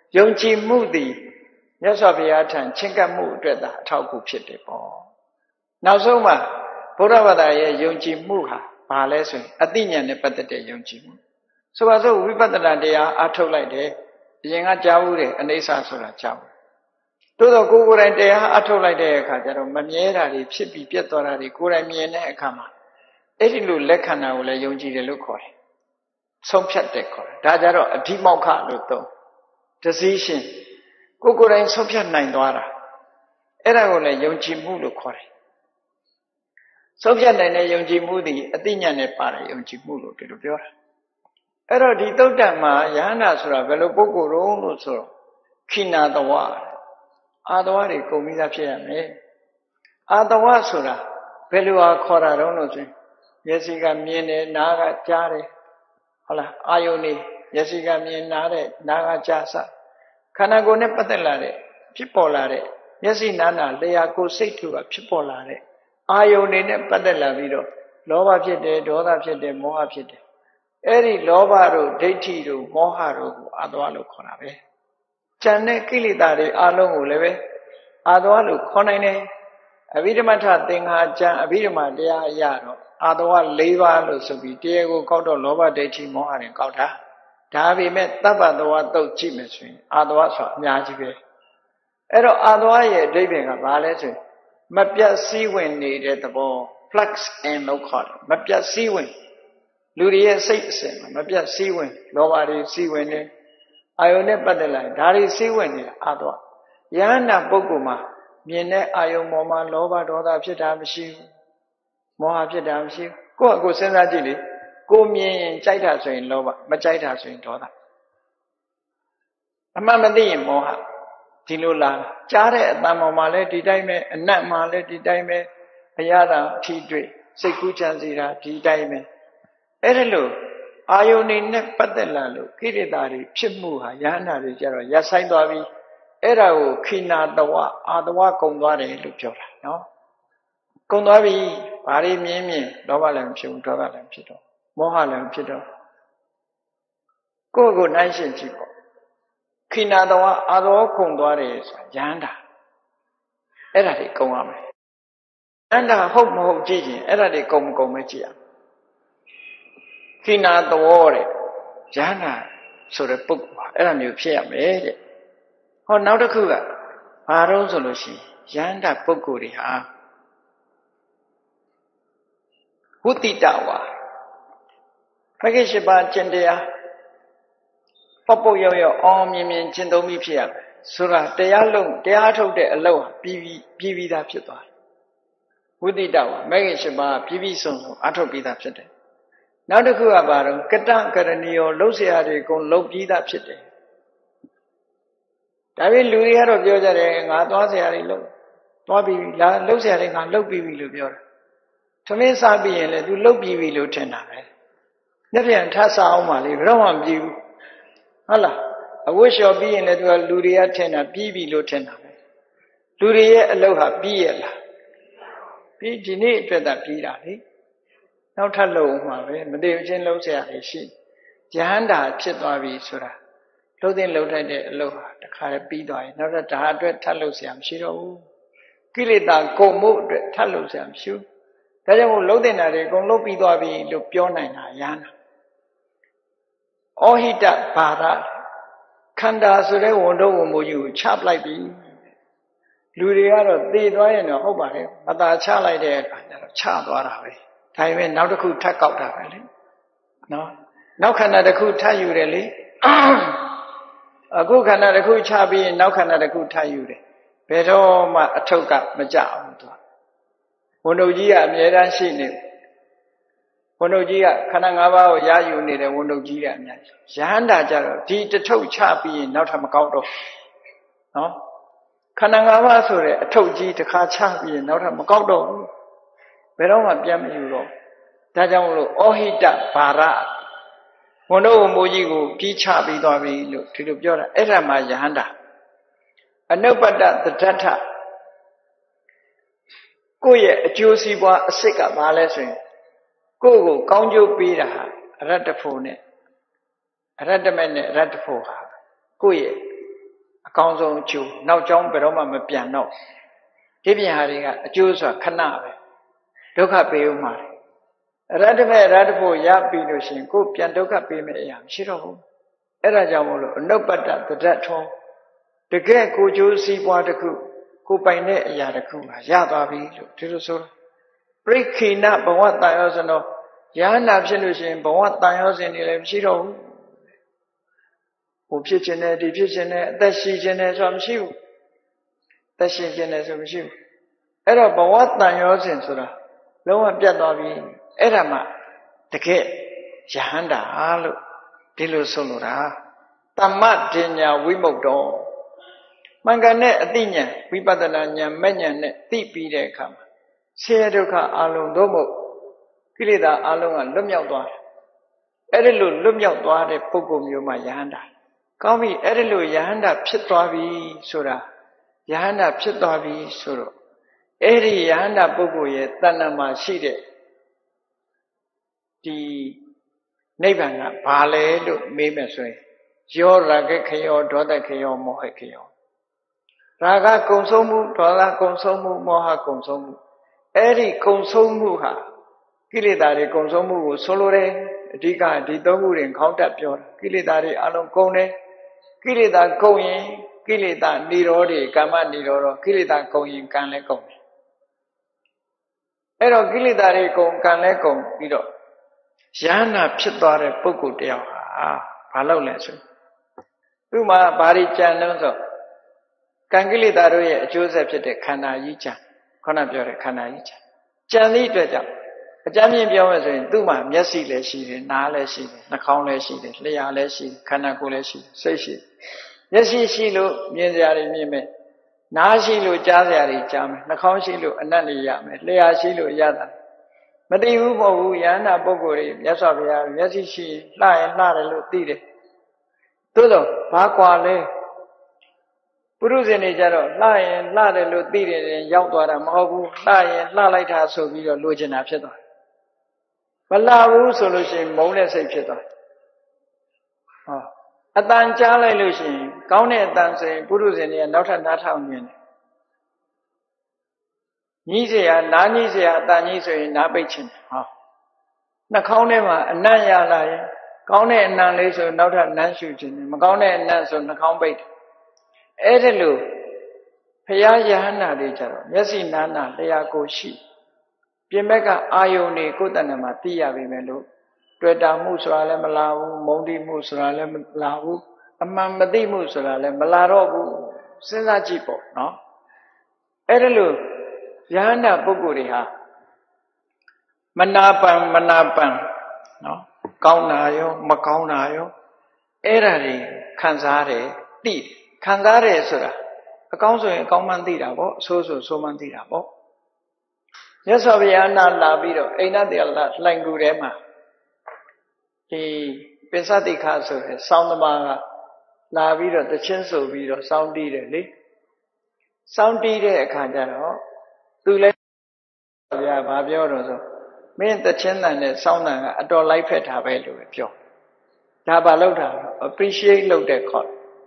ယုံကြည်မှုသည်မြတ်စွာဘုရားထံချဉ်ကပ်မှုအတွက်သာအထောက်အကူဖြစ်တယ်ပေါ့နောက်ဆုံးမှာဗုဒ္ဓဘာသာရဲ့ယုံကြည်မှုဟာဘာလဲဆိုရင်အသိဉာဏ်နဲ့ပတ်သက်တဲ့ယုံကြည်မှုဆိုပါစို့ဝိပဿနာတရားအားထုတ်လိုက်တယ်အရင်ကကြားဘူးတယ်အနေဆာဆိုတာကြားဘူးတိုးတော့ကိုယ်ကိုယ်တိုင်တရားအားထုတ်လိုက်တဲ့အခါကျတော့မမြဲတာတွေဖြစ်ပြီးပြတ်သွားတာတွေကိုယ်တိုင်မြင်တဲ့အခါမှာအဲ့ဒီလိုလက်ခံတာကိုလည်းယုံကြည်တယ်လို့ခေါ်တယ်ဆုံးဖြတ်တယ်ခေါ်တယ်ဒါကြတော့အဓိမောက္ခလို့သုံး decision ကိုယ်ကိုယ်တိုင်ဆုံးဖြတ်နိုင်သွားတာအဲ့ဒါကိုလည်းယုံကြည်မှုလို့ခေါ်တယ်ဆုံးဖြတ်နိုင်တဲ့ယုံကြည်မှုသည်အသိဉာဏ်နဲ့ပါတဲ့ယုံကြည်မှုလို့ဒီလိုပြောတာအဲ့တော့ဒီသုတ်တံမှာယဟန္တာဆိုတာဘယ်လိုပုဂ္ဂိုလ်တုံးလို့ဆိုတော့ခိနာတဝအာတဝတွေကုန်ပြီးသားဖြစ်ရမယ်အာတဝဆိုတာဘယ်လိုအားခေါ်တာတုံးလို့ဆိုရင်မျက်စိကမြင်တယ်နားကကြားတယ်ဟုတ်လားအာယုန်နေမျက်စိကမြင်နားတဲ့နားကကြားစခန္ဓာကိုယ်နဲ့ပတ်သက်လာတဲ့ဖြစ်ပေါ်လာတဲ့မျက်စိနားနာလျှာကိုယ်စိတ်တို့ကဖြစ်ပေါ်လာတဲ့အာယုန်တွေနဲ့ပတ်သက်လာပြီးတော့လောဘဖြစ်တယ်ဒေါသဖြစ်တယ်မောဟဖြစ်တယ်အဲ့ဒီလောဘတို့ဒိဋ္ဌိတို့မောဟတို့ကိုအာတဝလို့ခေါ်တာပဲဉာဏ်နဲ့ကိလေသာတွေအလုံးကိုလည်းပဲအာတဝလို့ခေါ်နိုင်တယ်အဘိဓမ္မထသင်္ဃာဉာဏ်အဘိဓမ္မာတရားအရတော့အာတဝ၄ပါးလို့ဆိုပြီးတရားကိုကောက်တော့လောဘဒိဋ္ဌိမောဟတွေကောက်တာဒါပေမဲ့တပ္ပတဝတုတ်ကြည့်မယ်ဆိုရင်အာတဝဆိုတာအများကြီးပဲအဲ့တော့အာတဝရဲ့အဓိပ္ပာယ်ကဘာလဲဆိုရင်မပြတ်စည်းဝင်နေတဲ့သဘော flux in လို့ခေါ်တယ်မပြတ်စည်းဝင်လူတွေရဲ့စိတ်အစဉ်မှာမပြတ်စည်းဝင်လောဘတွေစည်းဝင်နေအာယုန်နဲ့ပတ်သက်လာဒါတွေစည်းဝင်နေတာအာတဝယဟန္တာပုဂ္ဂိုလ်မှာမြင်တဲ့အာယုန်ပေါ်မှာလောဘဒေါသဖြစ်တာမရှိဘူးမောဟဖြစ်တာမရှိဘူးကိုယ့်အကိုစဉ်းစားကြည့်လေကိုမြင်ရင်ကြိုက်တာဆိုရင်လောဘမကြိုက်တာဆိုရင်ဒေါသအမှန်မသိရင်မောဟဒီလိုလာကြားတဲ့အတန်ပေါ်မှာလည်းဒီတိုင်းပဲအနတ်မှာလည်းဒီတိုင်းပဲအရာတာအထီးတွေ့စိတ်ကူးချမ်းစီတာဒီတိုင်းပဲအဲ့ဒါလို့အာယုန်နေနဲ့ပတ်သက်လာလို့ကိရိတာတွေဖြစ်မှုဟာယဟန္တာတွေကြတော့ရပ်ဆိုင်သွားပြီအဲ့ဒါကိုခိနာတဝအာတဝကုံသွားတယ်လို့ပြောတာနော်ကုံသွားပြီဘာတွေမြင်မြင်လောဘလည်းမဖြစ်ဘူးဒေါသလည်းမဖြစ်တော့မောဟလည်းမဖြစ်တော့ကိုယ့်ကိုယ်နှိုင်းရှင်ကြည့်ပေါ့ခိနာတဝအာတဝကုံသွားတယ်ဆိုတာယဟန္တာအဲ့ဒါတွေကုံရမယ်ယဟန္တာဟုတ်မဟုတ်ကြည့်ရင်အဲ့ဒါတွေကုံမကုံပဲကြည့်ရခိနာတဝတဲ့ယဟန္တာဆိုတဲ့ပုဂ္ဂိုလ်ဟာအဲ့ဒါမျိုးဖြစ်ရမယ်တဲ့ဟောနောက်တစ်ခုကဘာတော့ဆိုလို့ရှိရင်ယဟန္တာပုဂ္ဂိုလ်တွေဟာဝုတိတဝါမဂ္ဂင်၈ပါးကျင့်တရားပပုတ်ရောက်ရောက်အောင်မြင်မြင်ကျင့်သုံးပြီးဖြစ်ရမယ်ဆိုတာတရားလုံးတရားထုတ်တဲ့အလုပ်ဟာပြီးပြီးပြီးပြီးသားဖြစ်သွားတယ်ဝုတိတဝါမဂ္ဂင်၈ပါးပြီးပြီးဆုံးဆုံးအထုတ်ပြီးသားဖြစ်တယ်နောက်တစ်ခုကဘာတော့ကတကရဏီယောလှုပ်ရှားတွေအကုန်လှုပ်ပြီးသားဖြစ်တယ်ဒါပေမဲ့လူတွေကတော့ပြောကြတယ်ငါသွားเสียရတယ်လို့သွားပြီးလာလှုပ်เสียရတယ်ငါလှုပ်ပြီးပြီလို့ပြောတာသမင်းစားပြီးရင်လည်း तू လှုပ်ပြီးပြီလို့ထင်တာပဲနှစ်ပြန်ထပ်စားအောင်ပါလေဘယ်တော့မှမပြီးဘူးဟုတ်လားအဝတ်လျှော်ပြီးရင်လည်း तू ကလူတွေကထင်တာပြီးပြီလို့ထင်တာပဲလူတွေရဲ့အလုပ်ဟာပြီးရလားပြီးဒီနေ့အတွက်သာပြီးတာလေနောက်ထပ်လှုပ်အောင်ပါပဲမသိဘူးချင်းလှုပ်เสียရတယ်ရှိယဟန္တာဖြစ်သွားပြီဆိုတာလှုပ်တဲ့လှုပ်ထိုက်တဲ့အလုပ်ဟာတခါလည်းပြီးသွားရင်နောက်တော့ဒါအတွက်ထပ်လှုပ်เสียမရှိတော့ဘူးကိလေသာကုန်မှုအတွက်ထပ်လှုပ်เสียမရှိဘူးဒါကြောင့်မို့လှုပ်တဲ့နာတွေအကုန်လှုပ်ပြီးသွားပြီလို့ပြောနိုင်တာယဟန္တာဩဟိတဘာရခန္ဓာဆိုတဲ့ဝန်တော့ဝန်မူကြီးကိုချပလိုက်ပြီလူတွေကတော့သေသွားရင်တော့ဟုတ်ပါလေမသာချလိုက်တဲ့အခါကျတော့ချသွားတာပဲဒါပေမဲ့နောက်တစ်ခုထပ်ကောက်တာပဲလေနော်နောက်ခန္ဓာတစ်ခုထပ်ယူတယ်လေအခုခန္ဓာတစ်ခုချပြီးရင်နောက်ခန္ဓာတစ်ခုထပ်ယူတယ်ဘယ်တော့မှအထုပ်ကမကြဘူးသူဝန်တို့ကြီးကအမြဲတမ်းရှိနေဝန်တို့ကြီးကခန္ဓာ၅ပါးကိုရယူနေတဲ့ဝန်တို့ကြီးကအများကြီးယဟန္တာကြတော့ဒီတထုပ်ချပြီးရင်နောက်ထပ်မကောက်တော့နော်ခန္ဓာ၅ပါးဆိုတဲ့အထုပ်ကြီးတစ်ခါချပြီးရင်နောက်ထပ်မကောက်တော့ဘူးဘယ်တော့မှပြန်မယူတော့ဒါကြောင့်မလို့ဩဟိတဘာရဝန်တို့ဝန်မိုးကြီးကိုပြီးချပြီးသွားပြီလို့ဒီလိုပြောတာအဲ့ဒါမှယဟန္တာအနုပ္ပတ္တသဒ္ဋ္ဌကိုယ့်ရဲ့အကျိုးစီးပွားအစစ်ကဘာလဲဆိုရင်ကိုယ့်ကိုကောင်းကျိုးပေးတာဟာအရတ္တဖို့နဲ့အရတ္တမဲ့နဲ့အရတ္တဖို့ဟာကိုယ့်ရဲ့အကောင်းဆုံးအကျိုးနောက်ကြောင်းဘယ်တော့မှမပြန်တော့ဒီပြန်ဟာတွေကအကျိုးဆိုတာခဏပဲဒုက္ခပေးဦးမှာရတ္တမဲ့ရတ္တဖို့ရပြီလို့ရှိရင်ကိုယ်ပြန်ဒုက္ခပေးမယ့်အရာမရှိတော့ဘူးအဲ့ဒါကြောင့်မို့လို့အနုပ္ပတ္တသဒ္ဒထောတကယ်ကိုကျိုးစီးပွားတစ်ခုကိုပိုင်တဲ့အရာတစ်ခုကရသွားပြီလို့ဒီလိုဆိုတာပရိခိဏဘဝတန်ရောစနောယန္နာဖြစ်လို့ရှိရင်ဘဝတန်ရောစဉ်တွေလည်းမရှိတော့ဘူးဟိုဖြစ်ခြင်းနဲ့ဒီဖြစ်ခြင်းနဲ့အသက်ရှိခြင်းနဲ့ဆိုတာမရှိဘူးအသက်ရှိခြင်းနဲ့ဆိုမရှိဘူးအဲ့တော့ဘဝတန်ရောစဉ်ဆိုတာလုံးဝပြတ်သွားပြီအဲ့ဒါမှတကယ်ယဟန္တာလို့ဒီလိုဆိုလိုတာတမ္မဒိညာဝိမု ക്ത ောမှန်ကန်တဲ့အသိဉာဏ်ဝိပဿနာဉာဏ်မဲ့ဉာဏ်နဲ့သိပြီးတဲ့အခါမှာဆင်းရဲဒုက္ခအလုံးသို့မဟုတ်ကိလေသာအလုံးကလွတ်မြောက်သွားတယ်အဲ့ဒီလိုလွတ်မြောက်သွားတဲ့ပုဂ္ဂိုလ်မျိုးမှယဟန္တာကောင်းပြီအဲ့ဒီလိုယဟန္တာဖြစ်သွားပြီဆိုတာယဟန္တာဖြစ်သွားပြီဆိုတော့အဲ့ဒီယဟန္တာပုဂ္ဂိုလ်ရဲ့တဏ္ဍာမှာရှိတဲ့ဒီနိဗ္ဗာန်ကဘာလဲလို့မေးမယ်ဆိုရင်ယောရာဂခယောဒေါသခယောမောဟခယောရာဂကုံဆုံးမှုဒေါသကုံဆုံးမှုမောဟကုံဆုံးမှုအဲ့ဒီကုံဆုံးမှုဟာကိလေသာတွေကုံဆုံးမှုကိုဆိုလိုတယ်အဓိကဒီသုံးခုတွေခေါင်းတက်ပြောတာကိလေသာတွေအလုံးကုံတယ်ကိလေသာကုံရင်ကိလေသာនិရောဓေကာမនិရောဓကိလေသာကုံရင်ကံလည်းကုံတယ်အဲ့တော့ကိလေသာတွေကုံကံလည်းကုံပြီးတော့ယန္နာဖြစ်သွားတဲ့ပုဂ္ဂိုလ်တယောက်ဟာဘာလုပ်လဲဆိုသူ့မှာဘာတွေကြံလို့ဆိုကံကိလေသာတို့ရဲ့အကျိုးဆက်ဖြစ်တဲ့ခန္ဓာကြီးကြံခုနပြောတဲ့ခန္ဓာကြီးကြံကြံသည့်အတွက်ကြောင့်အကြမ်းမြင်ပြောမယ်ဆိုရင်သူ့မှာမျက်စိလည်းရှိတယ်နားလည်းရှိတယ်နှာခေါင်းလည်းရှိတယ်လျှာလည်းရှိတယ်ခန္ဓာကိုယ်လည်းရှိတယ်စိတ်ရှိတယ်မျက်စိရှိလို့မြင်စရာတွေမြင်မယ်နားရှိလို့ကြားစရာတွေကြားမယ်နှာခေါင်းရှိလို့အနတ်တွေရမယ်လျှာရှိလို့ရတာမသိဘူးမဟုတ်ဘူးယန္နာပုဂ္ဂိုလ်တွေမြတ်စွာဘုရားမျက်စိရှိလှရင်လှတယ်လို့သိတယ်သို့တော့ဘာကွာလဲပုရုဇဉ်တွေကြတော့လှရင်လှတယ်လို့သိတယ်ရောက်သွားတာမဟုတ်ဘူးလှရင်လှလိုက်တာဆိုပြီးတော့လိုချင်တာဖြစ်သွားတယ်မလှဘူးဆိုလို့ရှိရင်မုန်းတဲ့စိတ်ဖြစ်သွားတယ်ဟောအတန်ကြားလိုက်လို့ရှိရင်ကောင်းတဲ့အတန်ဆိုရင်ပုရုဇဉ်တွေကနောက်ထပ်နားထောင်နေတယ်ညီးเสียနားညီးเสียအတန်ကြီးဆိုရင်နားပိတ်ချင်တယ်ဟောနှာခေါင်းထဲမှာအနံ့ရလာရင်ကောင်းတဲ့အနံ့လေးဆိုနောက်ထပ်နမ်းရှူချင်တယ်မကောင်းတဲ့အနံ့ဆိုနှာခေါင်းပိတ်တယ်အဲ့ဒါလို့ဘုရားယဟန္တာတွေကြတော့မျက်စိနားနာလျှာကိုရှိပြင်ဘက်ကအာယုန်တွေကိုယ်တဏ္ဍမှာသိရပြီမယ်လို့တွေ့တာမှုဆိုတာလည်းမလာဘူးမုန်းတိမှုဆိုတာလည်းမလာဘူးအမှန်မသိမှုဆိုတာလည်းမလာတော့ဘူးစဉ်းစားကြည့်ပေါ့နော်အဲ့ဒါလို့ယဟန္တာပုဂ္ဂိုလ်တွေဟာမနာပံမနာပံနော်ကောင်းတာရောမကောင်းတာရောအဲ့ဒါတွေခံစားတယ်သိခံစားတယ်ဆိုတာအကောင်းဆိုရင်အကောင်းမှန်းသိတာပေါ့အဆိုးဆိုဆိုးမှန်းသိတာပေါ့မြတ်စွာဘုရားနာလာပြီးတော့အိန္ဒတေလလှိုင်ကူထဲမှာဒီပင်စတိခဆိုတဲ့စောင်းသမားကလာပြီးတော့တချင်းဆိုပြီးတော့စောင်းတီးတယ်လေစောင်းတီးတဲ့အခါကျတော့သူလည်းဘုရားဘာပြောတော့ဆိုမင်းတချင်းတန်နဲ့စောင်းတန်ကအတော်လိုက်ဖက်တာပဲလို့ပြောဒါဘာလို့တာ appreciate လုပ်တဲ့ခေါ်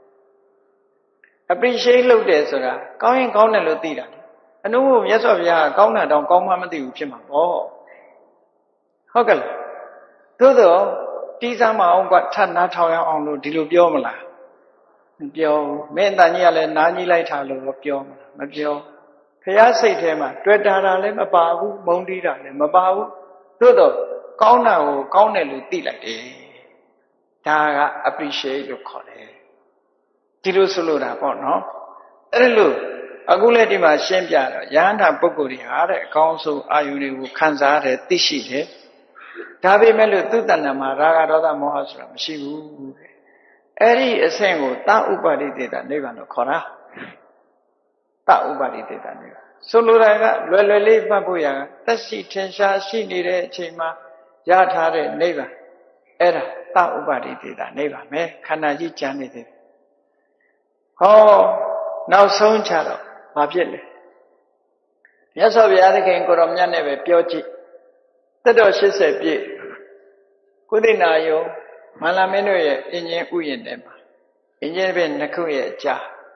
appreciate လုပ်တယ်ဆိုတာကောင်းရင်ကောင်းတယ်လို့သိတာအနုဘုမြတ်စွာဘုရားကောင်းတာတောင်ကောင်းမှမသိဘူးဖြစ်မှာပေါ့ဟုတ်ကဲ့လားသို့တော့တီးစားမအောင်ကထပ်နားထောင်ရအောင်လို့ဒီလိုပြောမလားမပြောမင်းအတန်ကြီးကလည်းနားကြီးလိုက်တာလို့ပြောမလားမပြောဘုရားစိတ်ထဲမှာတွေ့တာတာလည်းမပါဘူးမုန်းတီးတာလည်းမပါဘူးသို့တော့ကောင်းတာကိုကောင်းတယ်လို့သိလိုက်တယ်ဒါက appreciate လို့ခေါ်တယ်ဒီလိုဆိုလို့တာပေါ့နော်အဲ့ဒါလို့အခုလည်းဒီမှာရှင်းပြတော့ယဟန္တာပုဂ္ဂိုလ်တွေဟာတဲ့အကောင်းဆုံးအာယုတွေကိုခံစားရတယ်သိရှိတယ်ဒါပေမဲ့လို့သူတဏ္ဍာမှာရာဂဒေါသမောဟဆိုတာမရှိဘူးတဲ့အဲ့ဒီအဆင့်ကိုတဥပါတိတေတာနိဗ္ဗာန်လို့ခေါ်တာတဥပါတိတေတာနိဗ္ဗာန်ဆိုလိုတာကလွယ်လွယ်လေးမှတ်ဖို့ရသက်ရှိထင်ရှားရှိနေတဲ့အချိန်မှာရထားတဲ့နိဗ္ဗာန်အဲ့ဒါတဥပါတိတေတာနိဗ္ဗာန်ပဲခန္ဓာကြီးကျန်နေတယ်ဟောနောက်ဆုံးချတော့ဘာဖြစ်လဲမြတ်စွာဘုရားသခင်ကိုရောမြတ်နဲ့ပဲပြောကြည့်သက်တော်၈၀ပြည့်ကုသိနာယုံမန္လာမင်းတို့ရဲ့အင်ဂျင်ဥယျာဉ်ထဲမှာအင်ဂျင်ပဲနှစ်ခုရဲ့အကြာ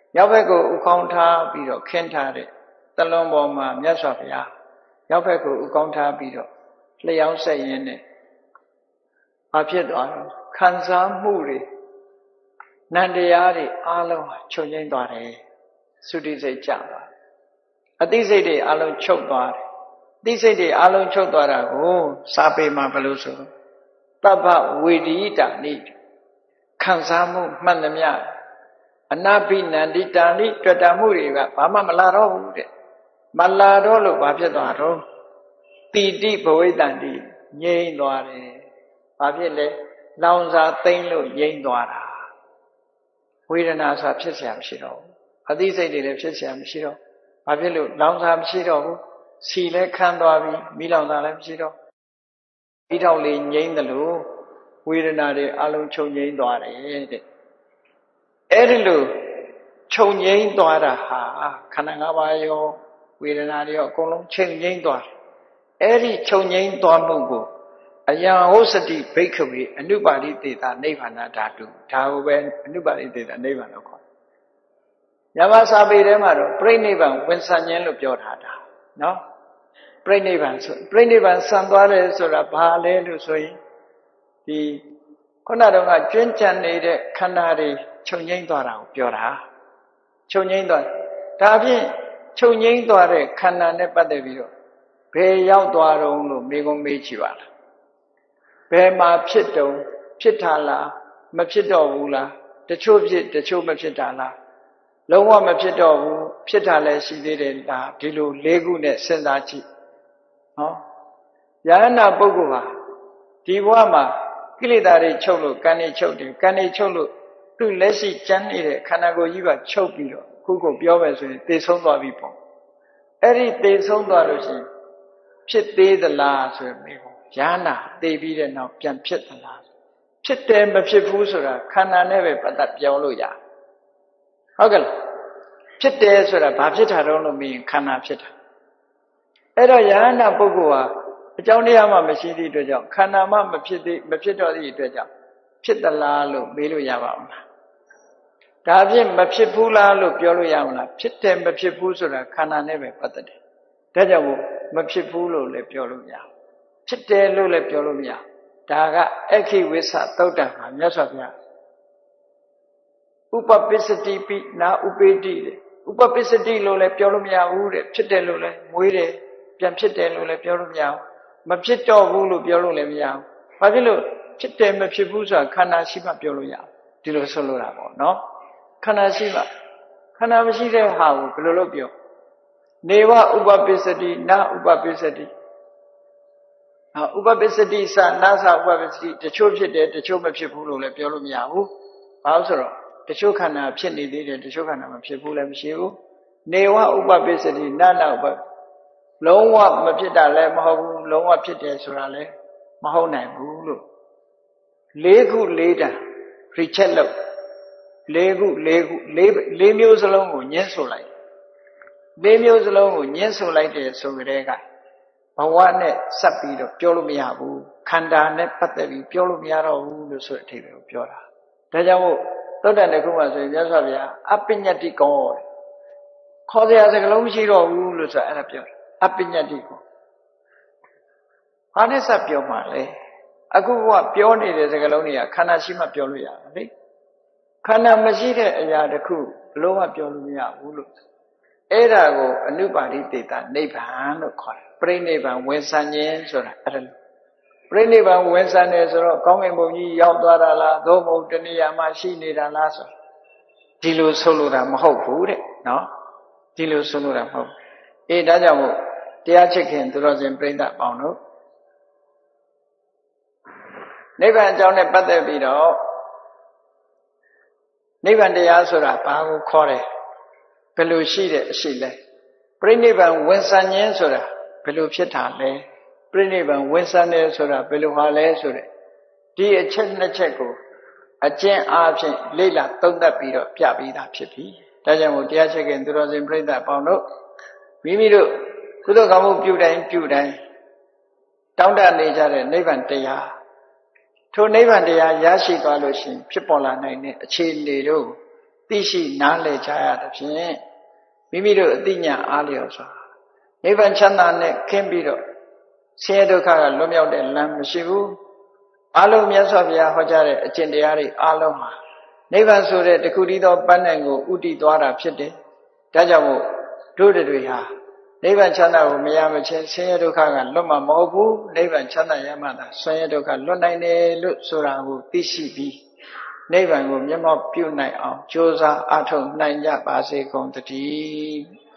ရောက်ဘက်ကိုဥကောင်းထားပြီးတော့ခင်းထားတဲ့တလွန်ပေါ်မှာမြတ်စွာဘုရားရောက်ဘက်ကိုဥကောင်းထားပြီးတော့လျှောင်းဆက်ရင်းနဲ့ဘာဖြစ်သွားလဲခံစားမှုတွေနန္တရားတွေအားလုံးချုပ်ငြိမ်းသွားတယ်သုတိစိတ်ကျသွားတယ်အသိစိတ်တွေအားလုံးချုပ်သွားတယ်အသိစိတ်တွေအားလုံးချုပ်သွားတာကိုစာပေမှာဘယ်လိုဆိုတပ္ပဝေဒိတာနိခံစားမှုမှန်သမျှအနာပိနန္တိတာနိတွေ့တာမှုတွေကဘာမှမလာတော့ဘူးတဲ့မလာတော့လို့ဘာဖြစ်သွားတော့တိတိဘဝိတ္တန္တိငြိမ်းသွားတယ်ဘာဖြစ်လဲလောင်စာသိမ့်လို့ငြိမ်းသွားတာဝေဒနာဆိုတာဖြစ်เสียမရှိတော့ဘူးအသိစိတ်တွေလည်းဖြစ်เสียမရှိတော့ဘာဖြစ်လို့လောင်စာမရှိတော့ဘူးစီလည်းခမ်းသွားပြီမိလောင်စာလည်းမရှိတော့ဒီထောက်လေးငြိမ်းတယ်လို့ဝေဒနာတွေအလုံးချုပ်ငြိမ်းသွားတယ်တဲ့အဲ့ဒီလိုချုပ်ငြိမ်းသွားတာဟာခန္ဓာ၅ပါးရောဝေဒနာတွေရောအကုန်လုံးချုပ်ငြိမ်းသွားတယ်အဲ့ဒီချုပ်ငြိမ်းသွားမှုကိုအယံဟောစတိဘိက္ခဝေအနုပါရိသေတာနိဗ္ဗာန်ဓာတုဒါကိုပဲအနုပါရိသေတာနိဗ္ဗာန်လို့ခေါ်တယ်။ညမစာပေထဲမှာတော့ပြိဋိဘံဝင်ဆံခြင်းလို့ပြောထားတာနော်ပြိဋိဘံဆိုပြိဋိဘံဆံသွားတယ်ဆိုတာဘာလဲလို့ဆိုရင်ဒီခုနတုန်းကကျွမ်းကျန်နေတဲ့ခန္ဓာတွေချုပ်ငြိမ်းသွားတာကိုပြောတာချုပ်ငြိမ်းသွားဒါဖြင့်ချုပ်ငြိမ်းသွားတဲ့ခန္ဓာနဲ့ပတ်သက်ပြီးတော့ဘယ်ရောက်သွားတော့လို့မေကုံမေးချပါလားဘယ်မှာဖြစ်တုံဖြစ်တာလားမဖြစ်တော့ဘူးလားတချို့ဖြစ်တချို့မဖြစ်တာလားလုံးဝမဖြစ်တော့ဘူးဖြစ်တာလည်းရှိသေးတယ်လားဒီလိုလေးခုနဲ့စဉ်းစားကြည့်နော်ယဟနာပုဂ္ဂိုလ်ဟာဒီဘဝမှာကိလေသာတွေချုပ်လို့ကံတွေချုပ်တယ်ကံတွေချုပ်လို့သူ့လက်ရှိကျမ်းနေတဲ့ခန္ဓာကိုယ်ကြီးပါချုပ်ပြီးတော့ခုခုပြောမယ်ဆိုရင်သေဆုံးသွားပြီပေါ့အဲ့ဒီသေဆုံးသွားလို့ရှိရင်ဖြစ်သေးသလားဆိုရင်မေးဖို့ယဟနာသေပြီးတဲ့နောက်ပြန်ဖြစ်သလားဖြစ်တယ်မဖြစ်ဘူးဆိုတာခန္ဓာနဲ့ပဲပတ်သက်ပြောလို့ရဟုတ်ကဲ့ဖြစ်တယ်ဆိုတာဘာဖြစ်တာတော့လို့မေးရင်ခန္ဓာဖြစ်တာအဲ့တော့ယဟနာပုဂ္ဂိုလ်ဟာအကြောင်းတရားမှမရှိသည့်အတွက်ကြောင့်ခန္ဓာမှမဖြစ်သေးမဖြစ်တော့သည့်အတွက်ကြောင့်ဖြစ်သလားလို့မေးလို့ရပါ့မလားဒါဖြင့်မဖြစ်ဘူးလားလို့ပြောလို့ရမလားဖြစ်တယ်မဖြစ်ဘူးဆိုတာခန္ဓာနဲ့ပဲပတ်သက်တယ်ဒါကြောင့်မို့မဖြစ်ဘူးလို့လည်းပြောလို့မရဖြစ်တယ်လို့လည်းပြောလို့မရဒါကအခိဝိသသုတ်တံမှာမြတ်စွာဘုရားဥပပစ္စတိပိနာဥပေတိတဲ့ဥပပစ္စတိလို့လည်းပြောလို့မရဘူးတဲ့ဖြစ်တယ်လို့လည်းမွေးတယ်ပြန်ဖြစ်တယ်လို့လည်းပြောလို့မရဘူးမဖြစ်တော့ဘူးလို့ပြောလို့လည်းမရဘူးဘာဖြစ်လို့ဖြစ်တယ်မဖြစ်ဘူးဆိုတာခန္ဓာရှိမှပြောလို့ရဒီလိုဆိုလိုတာပေါ့နော်ခန္ဓာရှိမှခန္ဓာမရှိတဲ့ဟာကိုဘယ်လိုလုပ်ပြောနေဝဥပပစ္စတိနာဥပပစ္စတိဟာဥပပစ္စတိသနာသဥပပစ္စတိတချို့ဖြစ်တယ်တချို့မဖြစ်ဘူးလို့လည်းပြောလို့မရဘူးဘာလို့ဆိုတော့တချို့ခန္ဓာဖြစ်နေသေးတယ်တချို့ခန္ဓာမဖြစ်ဘူးလည်းမရှိဘူးနေဝဥပပစ္စတိနာနာဥပလုံးဝမဖြစ်တာလည်းမဟုတ်ဘူးလုံးဝဖြစ်တယ်ဆိုတာလည်းမဟုတ်နိုင်ဘူးလို့လေးခုလေးတန် recheck လုပ်လေးခုလေးခုလေးလေးမျိုးစလုံးကိုညှင်းဆိုလိုက်လေးမျိုးစလုံးကိုညှင်းဆိုလိုက်တယ်ဆိုကြတဲ့ကဘဝနဲ့ဆက်ပြီးတော့ပြောလို့မရဘူးခန္ဓာနဲ့ပတ်သက်ပြီးပြောလို့မရတော့ဘူးလို့ဆိုတဲ့အထိပ္ပယ်ကိုပြောတာဒါကြောင့်မို့သုတ္တန်တစ်ခုမှဆိုရင်မြတ်စွာဘုရားအပညတ္တိကောခေါ်စရာစကားလုံးမရှိတော့ဘူးလို့ဆိုအဲ့ဒါပြောတယ်အပညတ္တိကောဘာနဲ့ဆက်ပြောမှလဲအခုကပြောနေတဲ့စကားလုံးတွေကခန္ဓာရှိမှပြောလို့ရတယ်လေခန္ဓာမရှိတဲ့အရာတစ်ခုဘလို့မှပြောလို့မရဘူးလို့အဲ့ဒါကိုအနုပါရိသေတာနိဗ္ဗာန်လို့ခေါ်တယ်ပြိဋိဘံဝင်ဆံခြင်းဆိုတာအဲ့ဒါပြိဋိဘံဝင်ဆံတယ်ဆိုတော့ကောင်းကင်ဘုံကြီးရောက်သွားတာလားသို့မဟုတ်တဏှာမှာရှိနေတာလားဆိုဒီလိုဆိုလိုတာမဟုတ်ဘူးတဲ့နော်ဒီလိုဆိုလိုတာမဟုတ်အေးဒါကြောင့်မို့တရားချစ်ခင်သူတော်စင်ပြိဋ္ဌပေါင်းတို့နိဗ္ဗာန်အကြောင်းနဲ့ပတ်သက်ပြီးတော့နိဗ္ဗာန်တရားဆိုတာဘာကိုခေါ်တယ်ဘယ်လိုရှိတဲ့အရှိလဲပြိဋိဘံဝင်ဆံခြင်းဆိုတာဘယ်လိုဖြစ်တာလဲပြိဋိဘံဝင်ဆံတယ်ဆိုတာဘယ်လိုဟာလဲဆိုတဲ့ဒီအချက်နှစ်ချက်ကိုအကျဉ်းအားဖြင့်လေ့လာသုံးသပ်ပြီးတော့ပြပြီးသားဖြစ်ပြီဒါကြောင့်မို့တရားချစ်ခင်သူတော်စင်ပြိဋ္ဌပေါင်းတို့မိမိတို့ကုသိုလ်ကောင်းမှုပြုတိုင်းပြုတိုင်းတောင်းတနေကြတဲ့နိဗ္ဗာန်တရားထိုနိဗ္ဗာန်တရားရရှိသွားလို့ရှိရင်ဖြစ်ပေါ်လာနိုင်တဲ့အခြေအနေတို့သိရှိနားလည်ကြရတဲ့ဖြင့်မိမိတို့အသိဉာဏ်အားလျော်စွာနိဗ္ဗာန်ချမ်းသာနဲ့ခင်းပြီးတော့ဆင်းရဲဒုက္ခကလွတ်မြောက်တဲ့လမ်းမရှိဘူးအလုံးမြတ်စွာဘုရားဟောကြားတဲ့အကျင့်တရားတွေအလုံးဟာနိဗ္ဗာန်ဆိုတဲ့တခုတည်းသောပန်းနိုင်ကိုဥတည်သွားတာဖြစ်တယ်ဒါကြောင့်မို့တို့တွေဟာနိဗ္ဗာန်ချမ်းသာကိုမရမချင်းဆင်းရဲဒုက္ခကလွတ်မှာမဟုတ်ဘူးနိဗ္ဗာန်ချမ်းသာရမှသာဆင်းရဲဒုက္ခလွတ်နိုင်တယ်လို့ဆိုတာကိုသိရှိပြီးနိဗ္ဗာန်ကိုမျက်မှောက်ပြုနိုင်အောင်ကြိုးစားအားထုတ်နိုင်ကြပါစေကုန်သတည်း